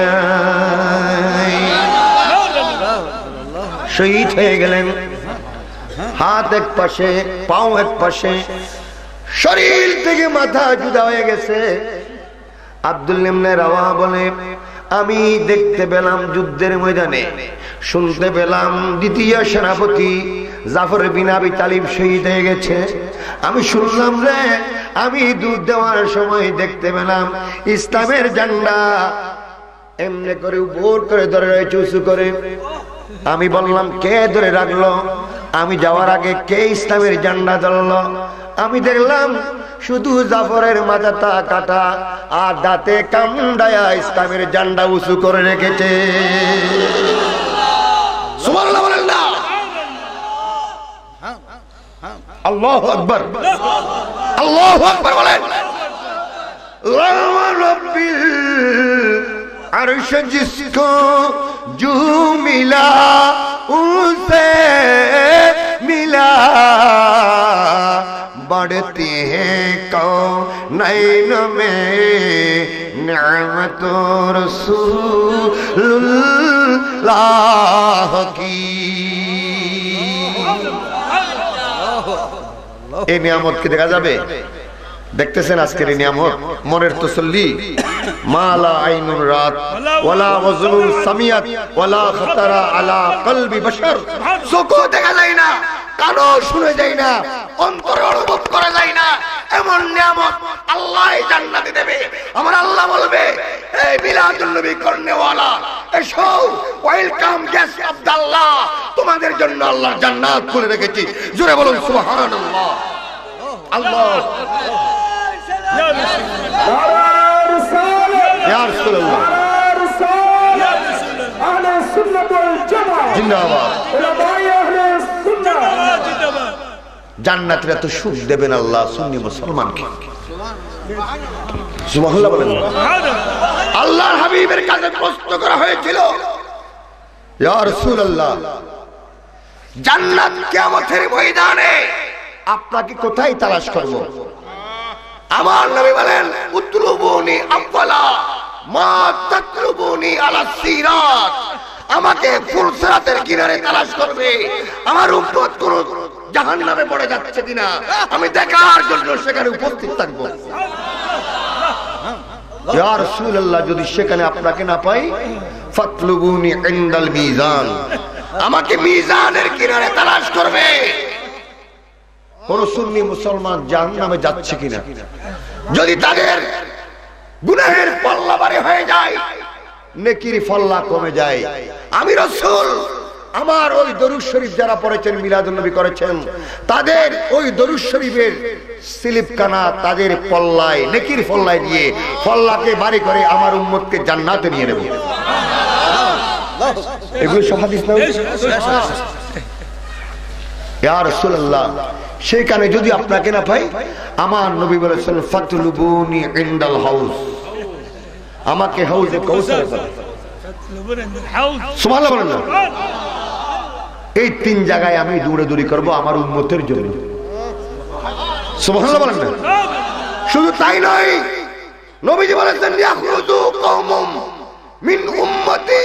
শহীদ হয়ে গেলেন, হাত এক পাশে পাও এক পাশে, শরীর থেকে মাথা জুদা হয়ে গেছে। আব্দুল্লাহ ইবনে রাওয়াহা বলে আমি দেখতে পেলাম যুদ্ধের ময়দানে, শুনতে পেলাম দ্বিতীয় সেনাপতি জাফর বিন আবি তালিব শহীদ হয়ে গেছে। আমি শুনলাম যে আমি দুধ দেওয়ার সময় দেখতে পেলাম ইসলামের ঝান্ডা এমনি করে উপর করে ধরে রয়েছে উঁচু করে। আমি বললাম কে ধরে রাখলো? আমি যাওয়ার আগে কে ইসলামের ঝান্ডা ধরলো? আমি দেখলাম শুধু জাফরের মাথাটা কাটা আর দাঁতে কামড়ায়া ইসলামের ঝান্ডা উঁচু করে রেখেছে। সুবহানাল্লাহ বলেন না? আল্লাহু আকবার, আল্লাহু আকবার বলেন। রব্বিল अर्श जिसको जो मिला उसे मिला बढ़ती हैं कौनैन में नेमत रसूलुल्लाह की। এই নিয়ামত কি দেখা যাবে? দেখতেছেন আজকের এই নিয়ামত, মনের তসল্লি, মালা আইনুর রাত ওয়ালা ওয়াজনুন সামিয়াত ওয়ালা খাতারা আলা কলবি বশর। চোখে দেখা যায় না, কানও শুনে যায় না, অন্তরে অনুভব করা যায় না, এমন নিয়ামত আল্লাহ জান্নাতে দেবে। আমার আল্লাহ বলবে এই মিলাদুন নবী করনেওয়ালা এসো, ওয়েলকাম গেস্ট অফ আল্লাহ, তোমাদের জন্য আল্লাহ জান্নাত খুলে রেখেছি। জোরে বলুন সুবহানাল্লাহ। আল্লাহ या रसूल अल्लाह अहले सुन्नत वल जमात जिंदाबाद उलमाए अहले सुन्नाह जिंदाबाद। জান্নাতের এত সুখ দেবেন আল্লাহ সুন্নি মুসলমানকে। সুবহানাল্লাহ বলেন। আল্লাহর হাবিবের কাছে প্রশ্ন করা হয়েছিল ইয়া রাসূলুল্লাহ জান্নাত কিয়ামতের ময়দানে আপনাকে কোথায় তালাশ করব? আমার নবী বলেন উতলুবুনি আওয়ালা মা তাতলুবুনি আলা সিরাত। আমাকে ফুরসাতের কিনারে তালাশ করবে, আমার উম্মত কোন জাহান্নামে পড়ে যাচ্ছে কিনা আমি দেখার জন্য সেখানে উপস্থিত থাকব। ইয়া রাসূলুল্লাহ যদি সেখানে আপনাকে না পাই ফাতলুবুনি ইনদাল মিজান, আমাকে মিজানের কিনারে তালাশ করবে। কোন সুন্নি মুসলমান জাহান্নামে যাচ্ছে কিনা, যদি তাদের গুনাহের পাল্লা ভারী হয়ে যায়, নেকির পাল্লা কমে যায়, আমি রাসূল আমার ওই দরুদ শরীফ যারা পড়েছেন মিলাদুন নবী করেছেন তাদের ওই দরুদ শরীফের স্লিপখানা তাদের পল্লায় নেকির পল্লায় দিয়ে পল্লাকে ভারী করে আমার উম্মতকে জান্নাতে নিয়ে নেব। এগুলো সব হাদিস না? ইয়া রাসূলুল্লাহ সেখানে যদি আপনাকে না পাই আমার নবী বলেছেন ফাতলুবুনি ইনদাল হাউজ, আমাকে হাউজে কাউসারে পাবেন। সুবহানাল্লাহ বলেন না। এই তিন জায়গায় আমি দৌড়াদৌড়ি করব আমার উম্মতের জন্য। সুবহানাল্লাহ বলেন না। শুধু তাই নয়, নবীজি বলেছেন ইয়াখরুজু কওমুম মিন উম্মতি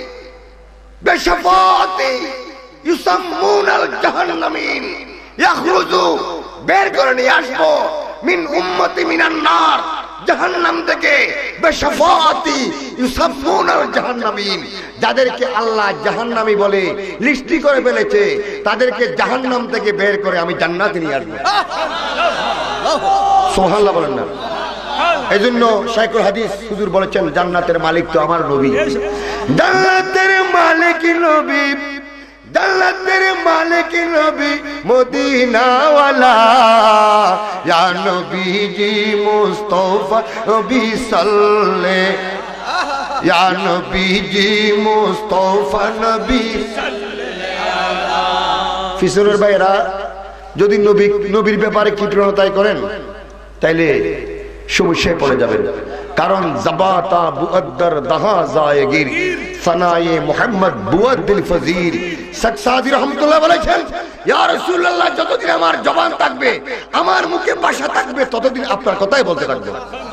বিশফাআতি ইউসাম্মুনাল জাহান্নামিন, ইয়াখরুজু বের করে নিয়ে আসবো মিন উম্মতি মিনান নার, জাহান্নাম থেকে, বিশফাআতি ইউসাম্মুনাল জাহান্নামিন, যাদেরকে আল্লাহ জাহান্নামী বলে লিস্টি করে ফেলেছে তাদেরকে জাহান্নাম থেকে বের করে আমি জান্নাতে নিয়ে আসবো। সুবহানাল্লাহ বলেন না। এই জন্য শাইখুল হাদিস হুজুর বলেছেন জান্নাতের মালিক তো আমার নবী, জান্নাতের মালিক নবী, জান্নাতের মালিক নবী মদিনা ওয়ালা, ইয়া নবীজি মুস্তাফা নবী সাল্লে, ইয়া নবীজি মুস্তাফা নবী সাল্লাল্লাহু। ফিসরের ভাইরা যদি নবী নবীর ব্যাপারে কৃপণতাই করেন তাইলে সমস্যায় পড়ে যাবেন। কারণ জাবাতা বুআদ্দার দাহা জায়েগির সানায়ে মুহাম্মদ বুআদ্দিল ফজির, শেখ সাদি রহমাতুল্লাহ বলেছেন ইয়া রাসূলুল্লাহ যতদিন আমার জবান থাকবে, আমার মুখে ভাষা থাকবে, ততদিন আপনার কথাই বলতে থাকবো।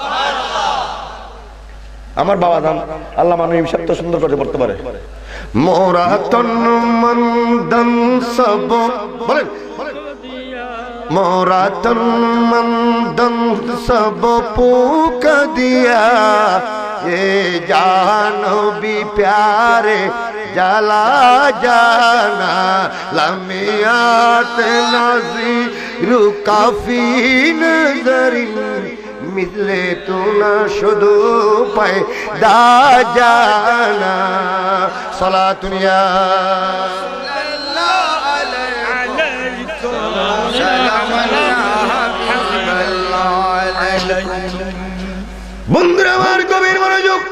আমার বাবা নাম আল্লাহ মানব সত্য সুন্দর করে পড়তে পারে। মোরা তন মন দন সব বলেন, मोरा तन मन दन सब पूक दिया, ये जानो भी प्यारे जला जाना, लमियात नज़ीर काफी नज़रिन मिले तू ना शुदू पैदा जाना, सलातुनिया বন্ধুরা আমার গভীর মনোযোগ।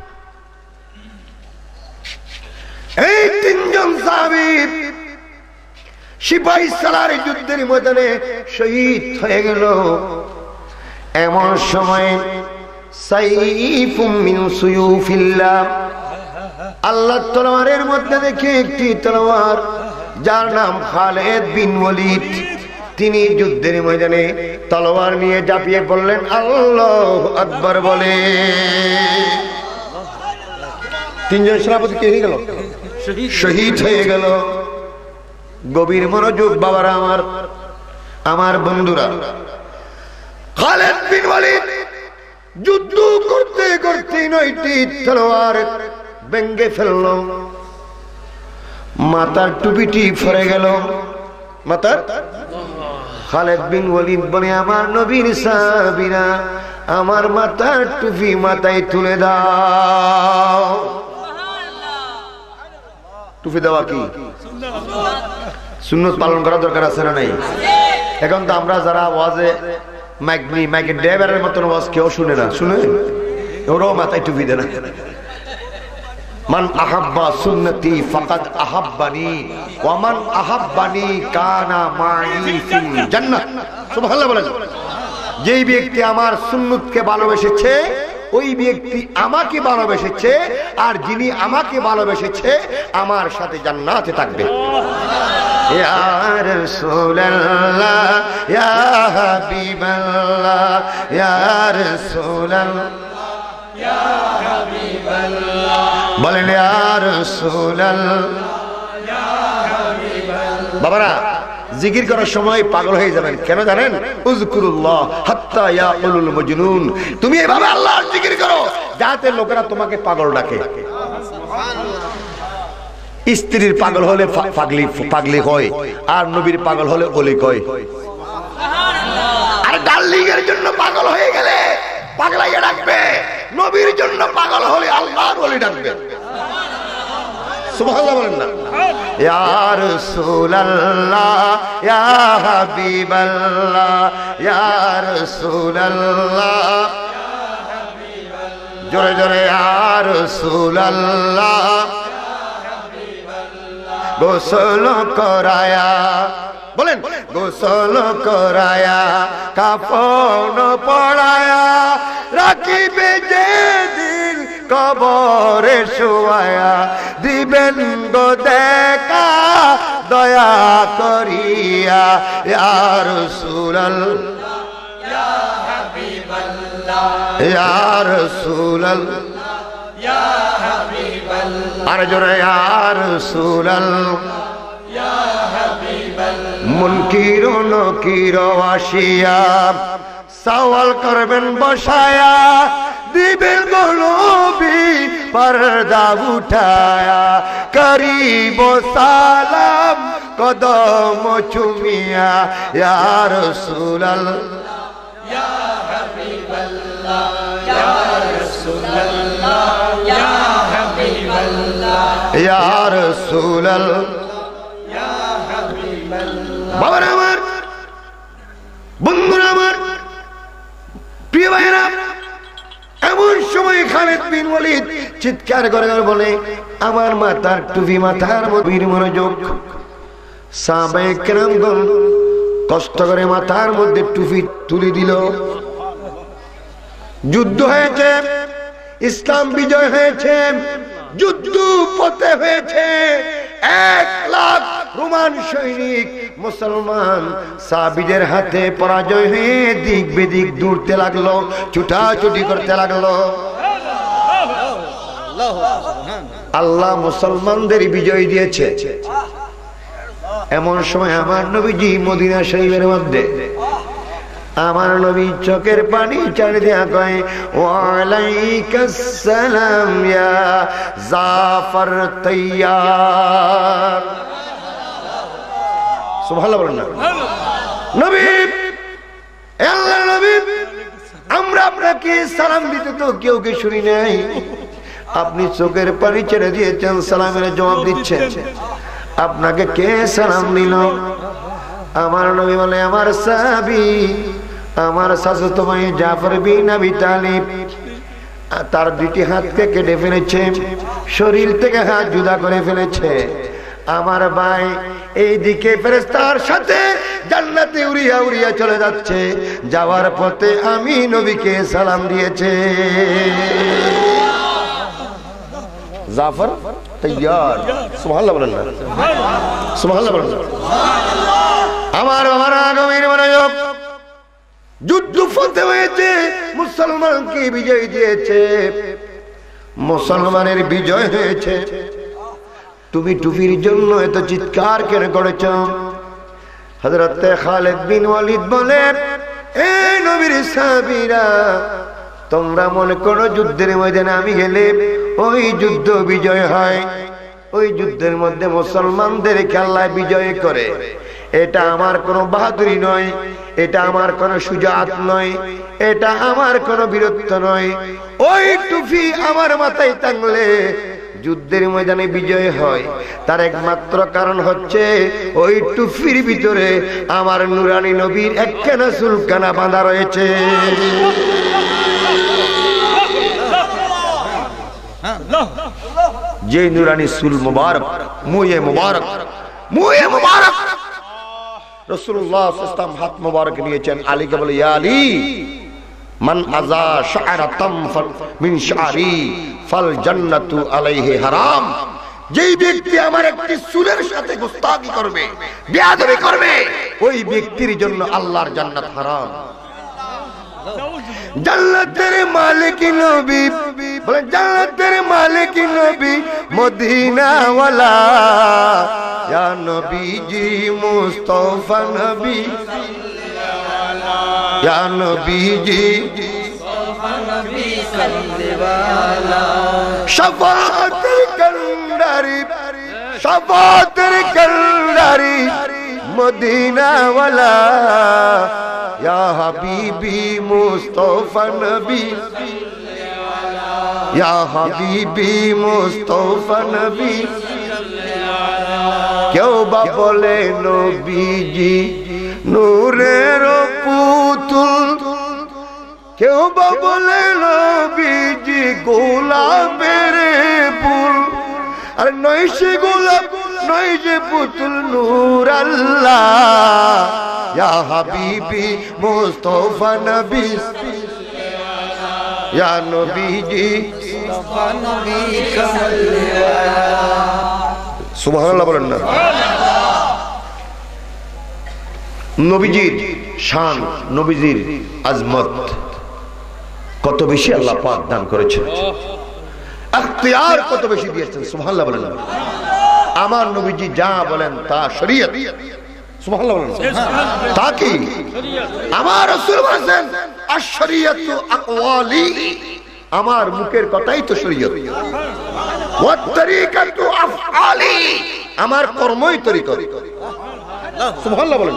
এই তিনজন সাহাবী সিপাহী সালার যুদ্ধের ময়দানে শহীদ হয়ে গেল। এমন সময় সাইফুম মিন সুয়ুফিল্লাহ, আল্লাহর তলোয়ারের মধ্যে দেখে একটি তলোয়ার যার নাম খালিদ বিন ওয়ালিদ, তিনি যুদ্ধের ময়দানে তলোয়ার নিয়ে ঝাঁপিয়ে পড়লেন, আল্লাহু আকবার বলে। তিনজন সেনাপতি কে হয়ে গেল? শহীদ হয়ে গেল। গভীর মনোযোগ বাবারা আমার, আমার বন্ধুরা, খালিদ বিন ওয়ালিদ যুদ্ধ করতে করতে নয়টি তলোয়ার ভেঙে ফেলল, মাথার টুপিটি ফরে গেল। মাথার খালিদ বিন ওয়ালিদ বলে আমার নবীর সাহাবীরা আমার মাথার টুপি মাথায় তুলে দাও। টুপি দেওয়া কি সুন্নত পালন করা দরকার আছে না নাই? এখন তো আমরা যারা ওয়াজে মাইক মাইকের ড্রাইভারের মতন ওয়াজ কেউ শুনে না, শুনে ওরাও মাথায় টুপি দেয় না। মান আহাব্বা সুন্নতি ফাকাদ আহাব্বানি ওয়া মান আহাব্বানি কানা মাই ফিল জান্নাহ। সুবহানাল্লাহ বলেন। যেই ব্যক্তি আমার সুন্নতকে ভালোবেসেছে ওই ব্যক্তি আমাকে ভালোবেসেছে, আর যিনি আমাকে ভালোবেসেছে আমার সাথে জান্নাতে থাকবে। ইয়া রাসূলুল্লাহ ইয়া হাবিবাল্লাহ ইয়া রাসূলুল্লাহ ইয়া হাবিবাল্লাহ বলেন ইয়া রাসূলুল্লাহ ইয়া হাবিবাল্লাহ। বাবারা জিকির করার সময় পাগল হয়ে যাবেন, কেন জানেন? উযকুরুল্লাহ হাত্তা ইয়াকুলুল মাজনুন। তুমি এভাবে আল্লাহর জিকির করো যাতে লোকেরা তোমাকে পাগল ডাকে। স্ত্রীর পাগল হলে পাগলি পাগলি হয়, আর নবীর পাগল হলে ওলি কয়। আর ডার্লিং এর জন্য পাগল হয়ে গেলে পাগলাইয়া ডাকবে, নবীর জন্য পাগল হলে আল্লাহর ওলি ডাকবে। সুবহানাল্লাহ বলেন না? ইয়া রাসূলুল্লাহ ইয়া হাবিবাল্লাহ ইয়া রাসূলুল্লাহ ইয়া হাবিবাল্লাহ। জোরে জোরে ইয়া রাসূলুল্লাহ ইয়া হাবিবাল্লাহ। গোসল করায়া বলেন গোসল করায়া কাফন পড়ায়া রাখিবে যে দিন কবরে শোয়ায়া দিবেন গো দেখা দয়া করিয়া ইয়া রাসূলুল্লাহ ইয়া হাবিবাল্লাহ ইয়া রাসূলুল্লাহ ইয়া হাবিবাল্লাহ আর জোরে ইয়া রাসূলুল্লাহ ইয়া হাবিবাল্লাহ মুনকির ও নকির আসিয়া সওয়াল করবেন বসায়া দিবেন গো নবী পর্দা উঠায়া করিব সালাম কদম চুমিয়া ইয়া রাসূলুল্লাহ ইয়া হাবিবাল্লাহ ইয়া রাসূলুল্লাহ ইয়া হাবিবাল্লাহ ইয়া রাসূলুল্লাহ ইয়া হাবিবাল্লাহ বাবারা আমার বন্ধুরা আমার প্রিয় ভাইরা এমন সময় খালিদ বিন ওয়ালিদ চিৎকার করে বলে আমার মাথার টুপি মাথার মধ্যে মনোযোগ সাহাবায়ে কেরামগণ কষ্ট করে মাথার মধ্যে টুপি তুলে দিল যুদ্ধ হয়েছে ইসলাম বিজয় হয়েছে যুদ্ধ পথে হয়েছে এক লাখ রোমান সৈনিক মুসলমান সাহাবীদের হাতে পরাজয় হয়ে দিক বেদিক দৌড়তে লাগলো ছুটাছুটি করতে লাগলো আল্লাহ মুসলমানদের বিজয় দিয়েছে এমন সময় আমার নবীজি মদিনা শরীফের মধ্যে আমার নবী চোখের পানি ছেড়ে দিয়া কয় ওয়ালাইকাস সালাম ইয়া জাফর তাইয়ার সুবহানাল্লাহ বলেন না নবী আল্লাহ নবী আমরা আপনাকে সালাম দিতে তো কেউ কে শুনি নাই আপনি চোখের পানি ছেড়ে দিয়েছেন সালামের জবাব দিচ্ছেন আপনাকে কে সালাম দিল আমার নবী বলে আমার সাহাবী আমার চাচাতো ভাই জাফর বিন আবি তালিব তার দুটি হাতকে কেটে ফেলেছে শরীর থেকে হাত জুদা করে ফেলেছে আমার ভাই এইদিকে ফেরেশতার সাথে জান্নাতে উড়িয়া উড়িয়া চলে যাচ্ছে যাওয়ার পথে আমি নবীকে সালাম দিয়েছে জাফর তৈয়ার সুবহানাল্লাহ বলেন না সুবহানাল্লাহ বলেন আমার বাবার আগমনের মনোযোগ যুদ্ধ পথে হয়েছে মুসলমানকে বিজয় দিয়েছে মুসলমানের বিজয় হয়েছে তুমি টুপির জন্য এত চিৎকার কেন করেছ হযরত খালিদ বিন ওয়ালিদ বলে এ নবীর সাহাবীরা তোমরা মনে করো যুদ্ধের ময়দানে আমি গেলে ওই যুদ্ধ বিজয় হয় ওই যুদ্ধের মধ্যে মুসলমানদেরকে আল্লাহ বিজয় করে এটা আমার কোনো বাহাদুরি নয় এটা আমার কোনো সুজাত নয় এটা আমার কোনো বীরত্ব নয় ওই টুপি আমার মাথায় টাঙলে যুদ্ধের ময়দানে বিজয় হয় তার একমাত্র কারণ হচ্ছে ওই টুপির ভিতরে আমার নূরানী নবীর একখানা চুলকানা বাঁধা রয়েছে যে নূরানী চুল মুবারক মুয়ে মুবারক মুয়ে মুবারক রাসূলুল্লাহ সাল্লাল্লাহু আলাইহি ওয়াসাল্লাম হাত মুবারক নিয়েছেন আলীকে বলে ইয়া আলী মান আযা শা'রাতাম মিন শা'রি ফাল জান্নাতু আলাইহি হারাম যেই ব্যক্তি আমার একটি চুলের সাথে গোস্তাকি করবে বেয়াদবি করবে ওই ব্যক্তির জন্য আল্লাহর জান্নাত হারাম জান্নাতের মালিক নবী বলে জান্নাতের মালিক নবী মদিনা ওয়ালা ইয়া নবীজি মুস্তাফা নবী ইয়া নবীজি মুস্তাফা নবী সাল্লাল্লাহু শাফাতের কন্ডারি শাফাতের কন্ডারি মদিনা ওয়ালা ইয়া হাবিবি মুস্তাফা নবী ইয়া হাবিবি মুস্তাফা নবী কেউ বা বলে নবীজি নূরের পুতুল কেউ বা বলে নবীজি গোলাপের ফুল আর নয় সে গোলাপ নয় যে পুতুল নূর আল্লাহ ইয়া হাবিবি মুস্তাফা নবী ইয়া নবীজি মুস্তাফা নবী সুবহানাল্লাহ বলেন না। নবীজির শান, নবীজির আজমত কত বেশি আল্লাহ পাক দান করেছেন, ইখতিয়ার কত বেশি দিয়েছেন, সুবহানাল্লাহ বলেন। আমার নবীজি যা বলেন তা শরীয়ত, সুবহানাল্লাহ বলেন। তা কি? আমার রাসূল বলেছেন আশ-শরীয়তু আকওয়ালি, আমার মুখের কথাই তো শরীয়ত। ওয়াত তরিকাতু আফআলি, আমার কর্মই তরিকত, সুবহানাল্লাহ বলেন।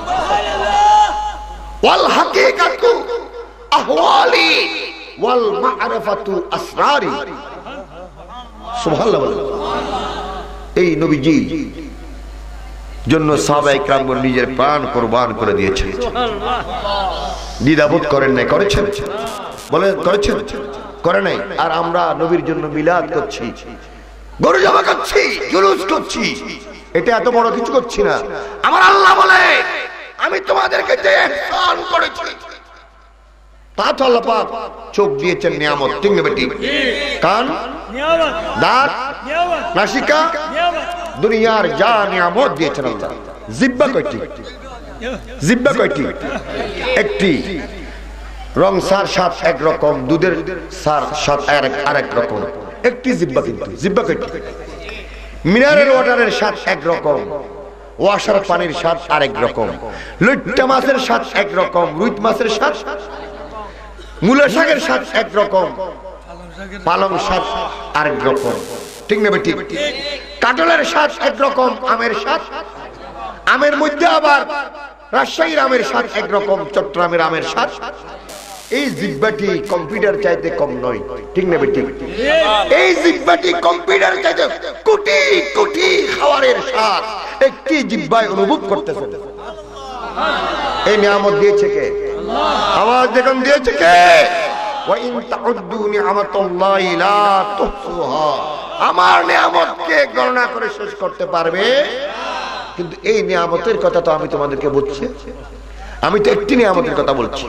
ওয়াল হাকিকাতু আহওয়ালি ওয়াল মা'রিফাতু আসরারি, সুবহানাল্লাহ বলেন। এই নবীজি জন্য সাহাবায়ে কিরামগণ নিজের প্রাণ কুরবান করে দিয়েছেন, দ্বিধাবোধ করেন নাই, করেছেন? বলে করেছেন? করে নাই। আর আমরা নবীর জন্য মিলাদ করছি, গরু জবা করছি, জুলুস করছি, এটা এত বড় কিছু করছি না। আমার আল্লাহ বলে আমি তোমাদেরকে যে ইহসান করেছি তা তো আল্লাহ পাক চোখ দিয়েছেন নিয়ামত, ঠিক না বেটি? কান, নিয়ামত, দাঁত, নিয়ামত, নাসিকা, নিয়ামত, দুনিয়ার যা নিয়ামত দিয়েছেন আল্লাহ। জিহ্বা কয়টি? জিহ্বা কয়টি? একটি। রং সার সাত এক রকম, দুধের সার সাত আরেক রকম, একটি জিহ্বা। কিন্তু জিহ্বা কয়টি? মিনারেল ওয়াটারের স্বাদ এক রকম, ওয়াসার পানির স্বাদ আরেক রকম, লইট্টা মাছের স্বাদ এক রকম, রুইত মাছের স্বাদ, মূলা শাকের স্বাদ এক রকম, পালং শাক আরেক রকম, ঠিক না বেটি? কাঁঠালের স্বাদ এক রকম, আমের স্বাদ, আমের মধ্যে আবার রাজশাহীর আমের স্বাদ এক রকম, চট্টগ্রামের আমের স্বাদ। এই জিহ্বাটি কম্পিউটার চাইতে কম নয়, ঠিক না বেটি? এই জিহ্বাটি কম্পিউটার চাইতে কোটি কোটি খাবারের স্বাদ একটি জিহ্বায় অনুভব করতেছে। এই নিয়ামত দিয়েছে কে? আওয়াজ দেখুন, দিয়েছে কে? ওয়া ইন তাউদ্দু নি'মাতাল্লাহি লা তুহসুহা, আমার নিয়ামতকে গণনা করে শেষ করতে পারবে? কিন্তু এই নিয়ামতের কথা তো আমি তোমাদেরকে বলছি, আমি তো একটি নিয়ামতের কথা বলছি।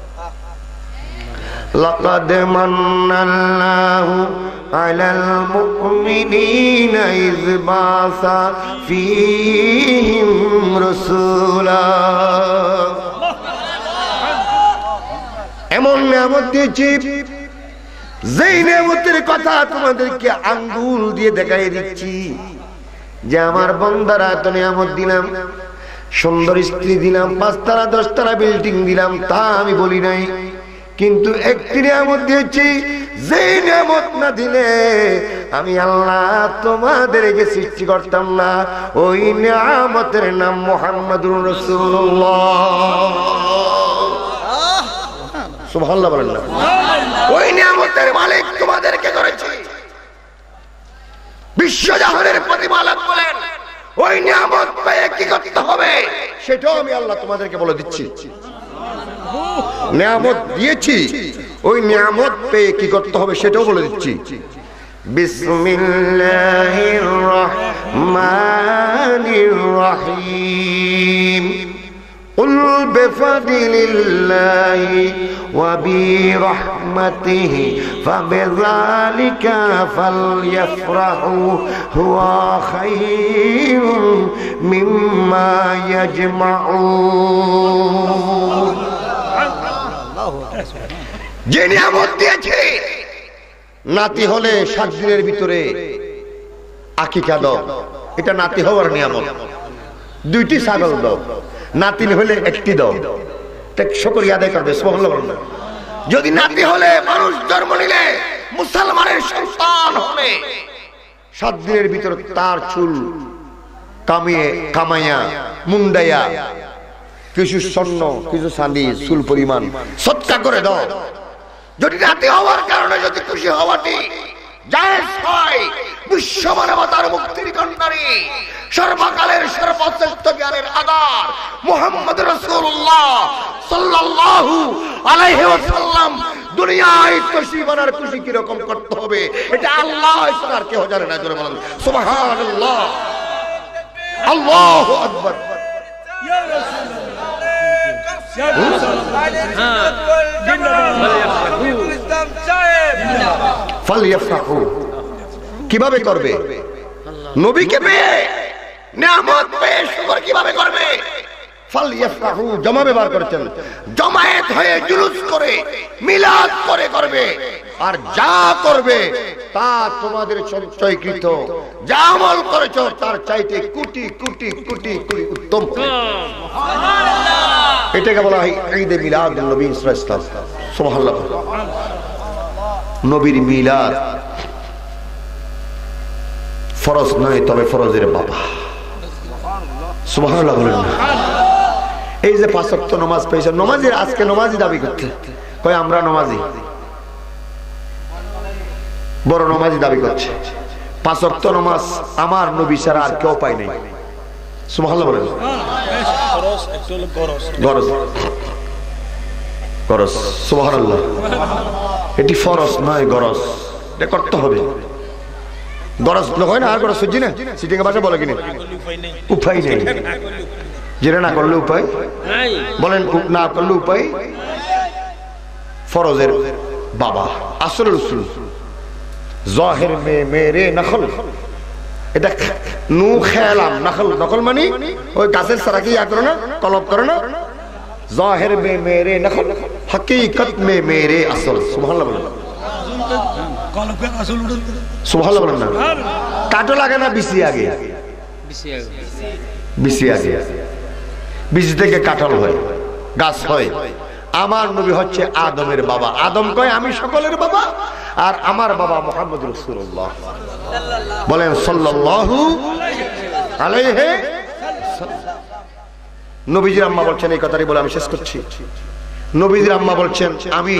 লাকাদ মান্নাল্লাহু আলাল মুমিনিনা ইয বাসা ফীহিম রাসূলা, এমন নিয়ামত দিয়েছি যেই নিয়ামতের কথা তোমাদেরকে আঙ্গুল দিয়ে দেখাই দিচ্ছি যে আমার বান্দারা এত নিয়ামত দিলাম, সুন্দর স্ত্রী দিলাম, পাঁচতলা দশতলা বিল্ডিং দিলাম, তা আমি বলি নাই। কিন্তু একটি নিয়ামত দিয়েছি যে নিয়ামত না দিলে আমি আল্লাহ তোমাদেরকে সৃষ্টি করতাম না। ওই নিয়ামতের নাম মুহাম্মাদুর রাসূলুল্লাহ, সুবহানাল্লাহ বলেন না। ওই নিয়ামতের মালিক তোমাদেরকে করেছি। বিশ্বজাহানের প্রতিপালক বলেন ওই নিয়ামত পেয়ে কি করতে হবে সেটাও আমি আল্লাহ তোমাদেরকে বলে দিচ্ছি। নিয়ামত দিয়েছি, ওই নিয়ামত পেয়ে কি করতে হবে সেটাও বলে দিচ্ছি। বিসমিল্লাহির রহমানির রহিম। قل بفضل الله وبرحمته فبذلك فليفرحوا هو خير مما يجمعون। যে নিয়ামত দিয়েছে, নাতি হলে সাত দিনের ভিতরে আকিকা দাও, এটা নাতি হওয়ার নিয়ামত। দুইটি ছাগল দাও, নাতি হলে একটি দাও, শুকরিয়া আদায় করবে, সুবহানাল্লাহ বলুন। যদি নাতি হলে মানুষ জন্ম নিলে মুসলমানের সন্তান হলে সাত দিনের ভিতরে তার চুল কামিয়ে কামাইয়া মুন্ডাইয়া কিছু স্বর্ণ কিছু চাঁদি চুল পরিমাণ সৎকা করে দাও। যদি নাতি হওয়ার কারণে যদি খুশি হওয়াটি জায়েজ হয়, বিশ্ব মানবতার মুক্তির কণ্ঠী সর্বকালের সর্বশ্রেষ্ঠ জ্ঞানের আধার মুহাম্মদ রাসূলুল্লাহ সাল্লাল্লাহু আলাইহি ওয়াসাল্লাম দুনিয়ায় খুশি বানার খুশি কি রকম করতে হবে এটা আল্লাহ ছাড়া আর কেউ জানে না। জোরে বলেন সুবহানাল্লাহ। আল্লাহু আকবার। ফালইফরাহু, কিভাবে করবে? নবীকে পেয়ে, নিয়ামত পেয়ে শুকর কিভাবে করবে? ফালইফরাহু, জমা ব্যবহার করেছেন, জমায়েত হয়ে জুলুস করে মিলাদ করে করবে। আর যা করবে তা তোমাদের সঞ্চয়কৃত, যা আমল করেছো তার চাইতে কোটি কোটি কোটি কোটি উত্তম। এটাকে বলা হয় ঈদে মিলাদুন নবী সাল্লাল্লাহু আলাইহি ওয়াসাল্লাম। সুবহানাল্লাহ। নবীর মিলাদ ফরজ নয়, তবে ফরজের বাবা। সুবহানাল্লাহ বলেন না? এই যে পাঁচ ওয়াক্ত নামাজ পেয়েছে, নামাজের আজকে নামাজি দাবি করতে কয় আমরা নামাজি, বড় নামাজি দাবি করছে। পাঁচ ওয়াক্ত নামাজ আমার নবী ছাড়া আর কেউ পায় নাই। সুবহানাল্লাহ বলেন। গরজ গরজ, সুবহানাল্লাহ। এটি ফরজ নয়, গরজ, এটা করতে হবে। গরজ হয় না, আর গরজ সহ্য না, সিটিং ভাষা বলে কিনা উপায় নেই। যেটা না করলে উপায় বলেন, না করলে উপায়। ফরজের বাবা, আসল রসুল। জাহির মে মেরে নখল, এটা নু খেলাম, নখল নকল মানে ওই গাছের সারাকে ইয়া করে না, কলব করে না। জাহির মে মেরে নখল, হकीकत में मेरे असल। সুবহানাল্লাহ বলেন। সুবহানাল্লাহ বলেন না? কাটো লাগে না বিসি আগে? বিসি আগে। বিসি থেকে কাঁঠাল হয়, গাছ হয়। আমার নবী হচ্ছে আদমের বাবা। আদম কয় আমি সকলের বাবা, আর আমার বাবা মুহাম্মদ রাসূলুল্লাহ। বলেন সাল্লাল্লাহু আলাইহি সাল্লাম। নবীজির আম্মা বলছেন, এই কথাটি বলে আমি শেষ করছি। নবীজির আম্মা বলছেন, আমি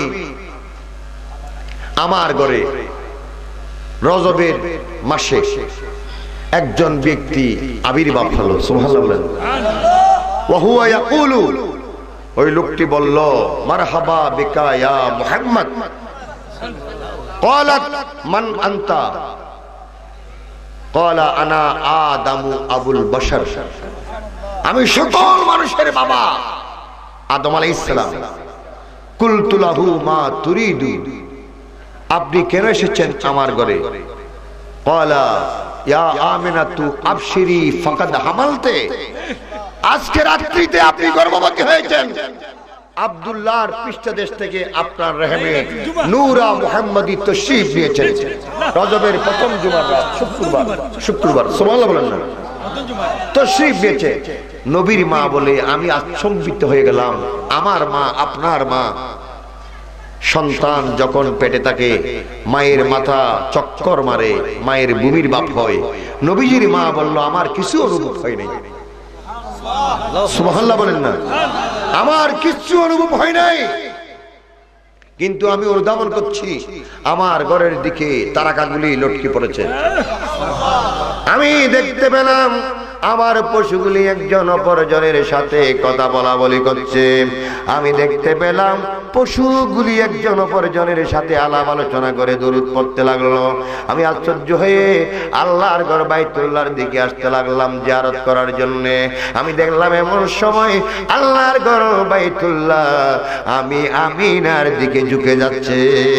আমার ঘরে রজবের মাসে একজন ব্যক্তি আবির্ভাব হলো। সুবহানাল্লাহ বলেন। ওয়াহুয়া ইয়াকুলু, ওই লোকটি বলল মারহাবা বিকা ইয়া মুহাম্মদ। ক্বালাত মান আনতা? ক্বালা আনা আদামু আবুল বাশার, আমি সকল মানুষের বাবা আদম আলাইহিস সালাম। কুলতু লাহু মা তুরিদু, আপনি কেন এসেছেন আমার ঘরে? ক্বালা ইয়া আমিনাতু আবশিরি ফাকাদ হামালতে, আজকে রাত্রিতে আপনি গর্ভবতী হয়েছেন। আব্দুল্লাহর পৃষ্ঠদেশ থেকে আপনার রহমে নূরা মুহাম্মাদি তশরীফ নিয়েছেন। রজবের প্রথম জুমার রাত, শুক্রবার, শুক্রবার সুবহানাল্লাহ বলেন না? তশরীফ নিয়েছে। নবীর মা বলে আমি আচম্বিত হয়ে গেলাম। আমার মা, আপনার মা, সন্তান যখন পেটে থাকে মায়ের মাথা চক্কর মারে, মায়ের ভূমির বাপ হয়। নবীজির মা বলল আমার কিছু অনুভব হয় নাই। সুবহানাল্লাহ বলেন না? আমার কিছু অনুভব হয় নাই, কিন্তু আমি অনুধাবন করছি আমার ঘরের দিকে তারাকাগুলি লটকে পড়েছে। আমি দেখতে পেলাম আমার পশুগুলি একজন অপরজনের সাথে কথা বলা বলি করছে। আমি দেখতে পেলাম পশুগুলি একজন অপরজনের সাথে আলাপ আলোচনা করে দরুদ পড়তে লাগলো। আমি আশ্চর্য হয়ে আল্লাহর ঘর বাইতুল্লাহর দিকে আসতে লাগলাম জিয়ারত করার জন্য। আমি দেখলাম এমন সময় আল্লাহর ঘর বাইতুল্লাহ আমি আমিনার দিকে ঝুঁকে যাচ্ছে।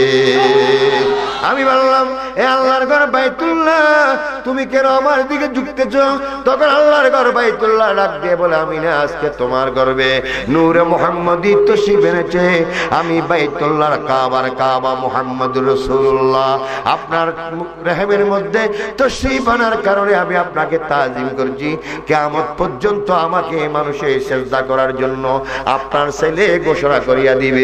আমি বললাম, এ আল্লাহর ঘর বাইতুল্লাহ, তুমি কেন আমার দিকে ঝুঁকতেছ? তখন আল্লাহর ঘর বাইতুল্লাহ ডাক দিয়ে বলে, আমিনা আজকে তোমার গর্বে নূরে মুহাম্মদী তশরীফ এনেছে। আমি বাইতুল্লাহর কাবার কাবা মুহাম্মদুর রাসূলুল্লাহ আপনার রহমের মধ্যে তশরীফ আনার কারণে আমি আপনাকে তাজিম করছি। কিয়ামত পর্যন্ত আমাকে মানুষের সিজদা করার জন্য আপনার ছেলে ঘোষণা করিয়া দিবে।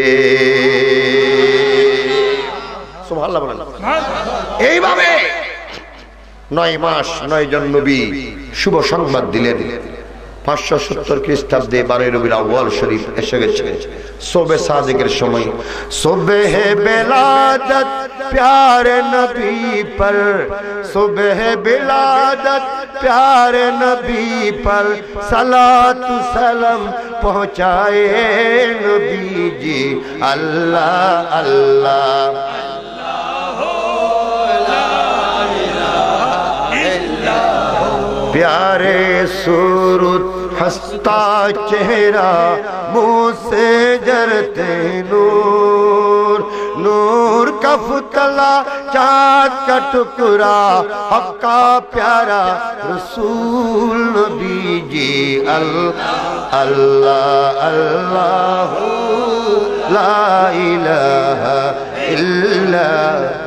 সুবহানাল্লাহ বলেন। এইভাবে নয় মাস নয় জন নবী শুভ সংবাদ দিলেন। পাঁচশো সত্তর খ্রিস্টাব্দে বারোই রবিউল আউয়াল শরীফ এসে গেছে। শোবে সাদিকের সময় সুবহ বেলাদত প্যারে নবী পর, সুবহ বেলাদত প্যারে নবী পর সালাতু সালাম পৌঁছায়ে নবী জি। আল্লাহ আল্লাহ प्यारे सूरत हंसता चेहरा मुँह से जरते नूर नूर का फुतला चाँद का टुकड़ा हक का प्यारा रसूल नबी जी अल्लाह अल्लाह अल्लाह ला इलाहा इल्लाल्लाह।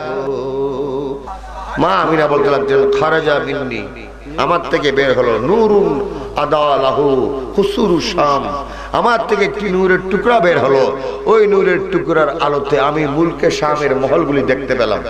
মা আমিনা বলতে লাগলেন খারাজা মিন্নি, আমার থেকে বের হলো নূরুন আদালাহু হুসুরু শাম, আমার থেকে একটি নূরের টুকরা বের হলো। ওই নূরের টুকরার আলোতে আমি মুলকে শামের মহলগুলি দেখতে পেলাম।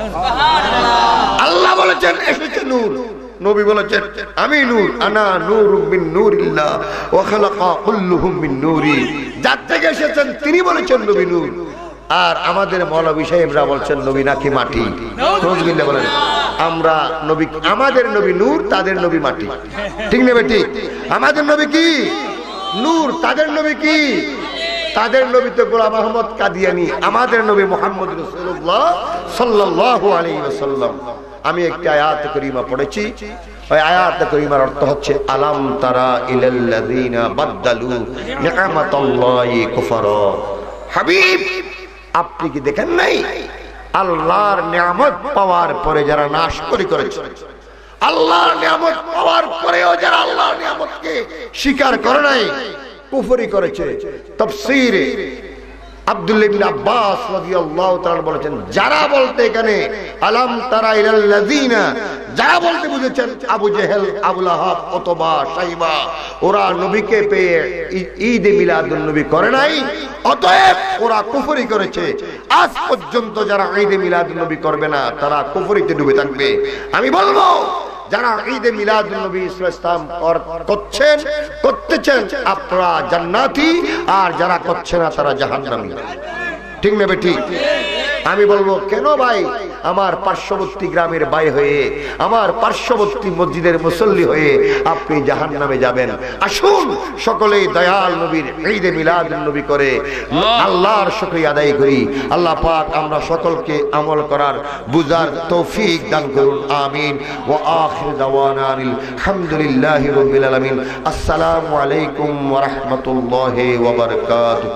আল্লাহ বলেছেন এসেছে নূর, নবী বলেছেন আমি নূর, আনা নূরুম মিন নূরিল্লাহ ওয়া খালাকা কুল্লুহুম মিন নূরি। যার থেকে এসেছেন তিনি বলেছেন নবী নূর। আর আমাদের মৌলভী সাহেবরা বলছেন নবী নাকি মাটি। নজরুল্লাহ বলেন আমরা নবী, আমাদের নবী নূর, তাদের নবী মাটি। ঠিক নেবে ঠিক? আমাদের নবী কি নূর, তাদের নবী কি? তাদের নবী তো গোলাম আহমদ কাদিয়ানী, আমাদের নবী মুহাম্মদ রাসূলুল্লাহ সাল্লাল্লাহু আলাইহি ওয়াসাল্লাম। আমি একটি আয়াত কারীমা পড়েছি, ওই আয়াত কারীমার অর্থ হচ্ছে আলাম তারা ইলাল্লাযিনা বাদদালু নি'মাতাল্লাহি কুফরা। হাবিব আপনি কি দেখেন নাই আল্লাহর নিয়ামত পাওয়ার পরে যারা নাশকরি করেছে, আল্লাহর নিয়ামত পাওয়ার পরেও যারা আল্লাহর নিয়ামতকে স্বীকার করে নাই, কুফরি করেছে। তাফসীরে আব্দুল্লাহ ইবনে আব্বাস রাদিয়াল্লাহু তাআলা বলেছেন যারা বলতে এখানে আলাম তারা ইলাল্লাযিনা, যারা বলতে বুঝেছেন Abu Jahl, Abu Lahab, Utba, Shaiba, ওরা নবীকে পেয়ে ঈদ মিলাদুন নবী করে নাই, অতএব ওরা কুফরি করেছে। আজ পর্যন্ত যারা ঈদ মিলাদুন নবী করবে না তারা কুফরিতে ডুবে থাকবে। আমি বলবো যারা ঈদ মিলাদুন নবী ইসলাম করছেন করতেছেন আপনারা জান্নাতি, আর যারা করছে না তারা জাহান্নামী। ঠিক নেবে ঠিক? আমি বলবো কেন ভাই আমার পার্শ্ববর্তী গ্রামের ভাই হয়ে, আমার পার্শ্ববর্তী মসজিদের মুসল্লি হয়ে আপনি জাহান্নামে যাবেন? আসুন সকলেই দয়াল নবীর ঈদে মিলাদুন নবী করে আল্লাহর শুকরিয়া আদায় করি। আল্লাহ পাক আমরা সকলকে আমল করার বুঝার তৌফিক দান করুন। আমিন। ওয়া আখির দাওয়ানা আলহামদুলিল্লাহি রাব্বিল আলামিন। আসসালামু আলাইকুম ওয়া রাহমাতুল্লাহি ওয়া বারাকাতুহু।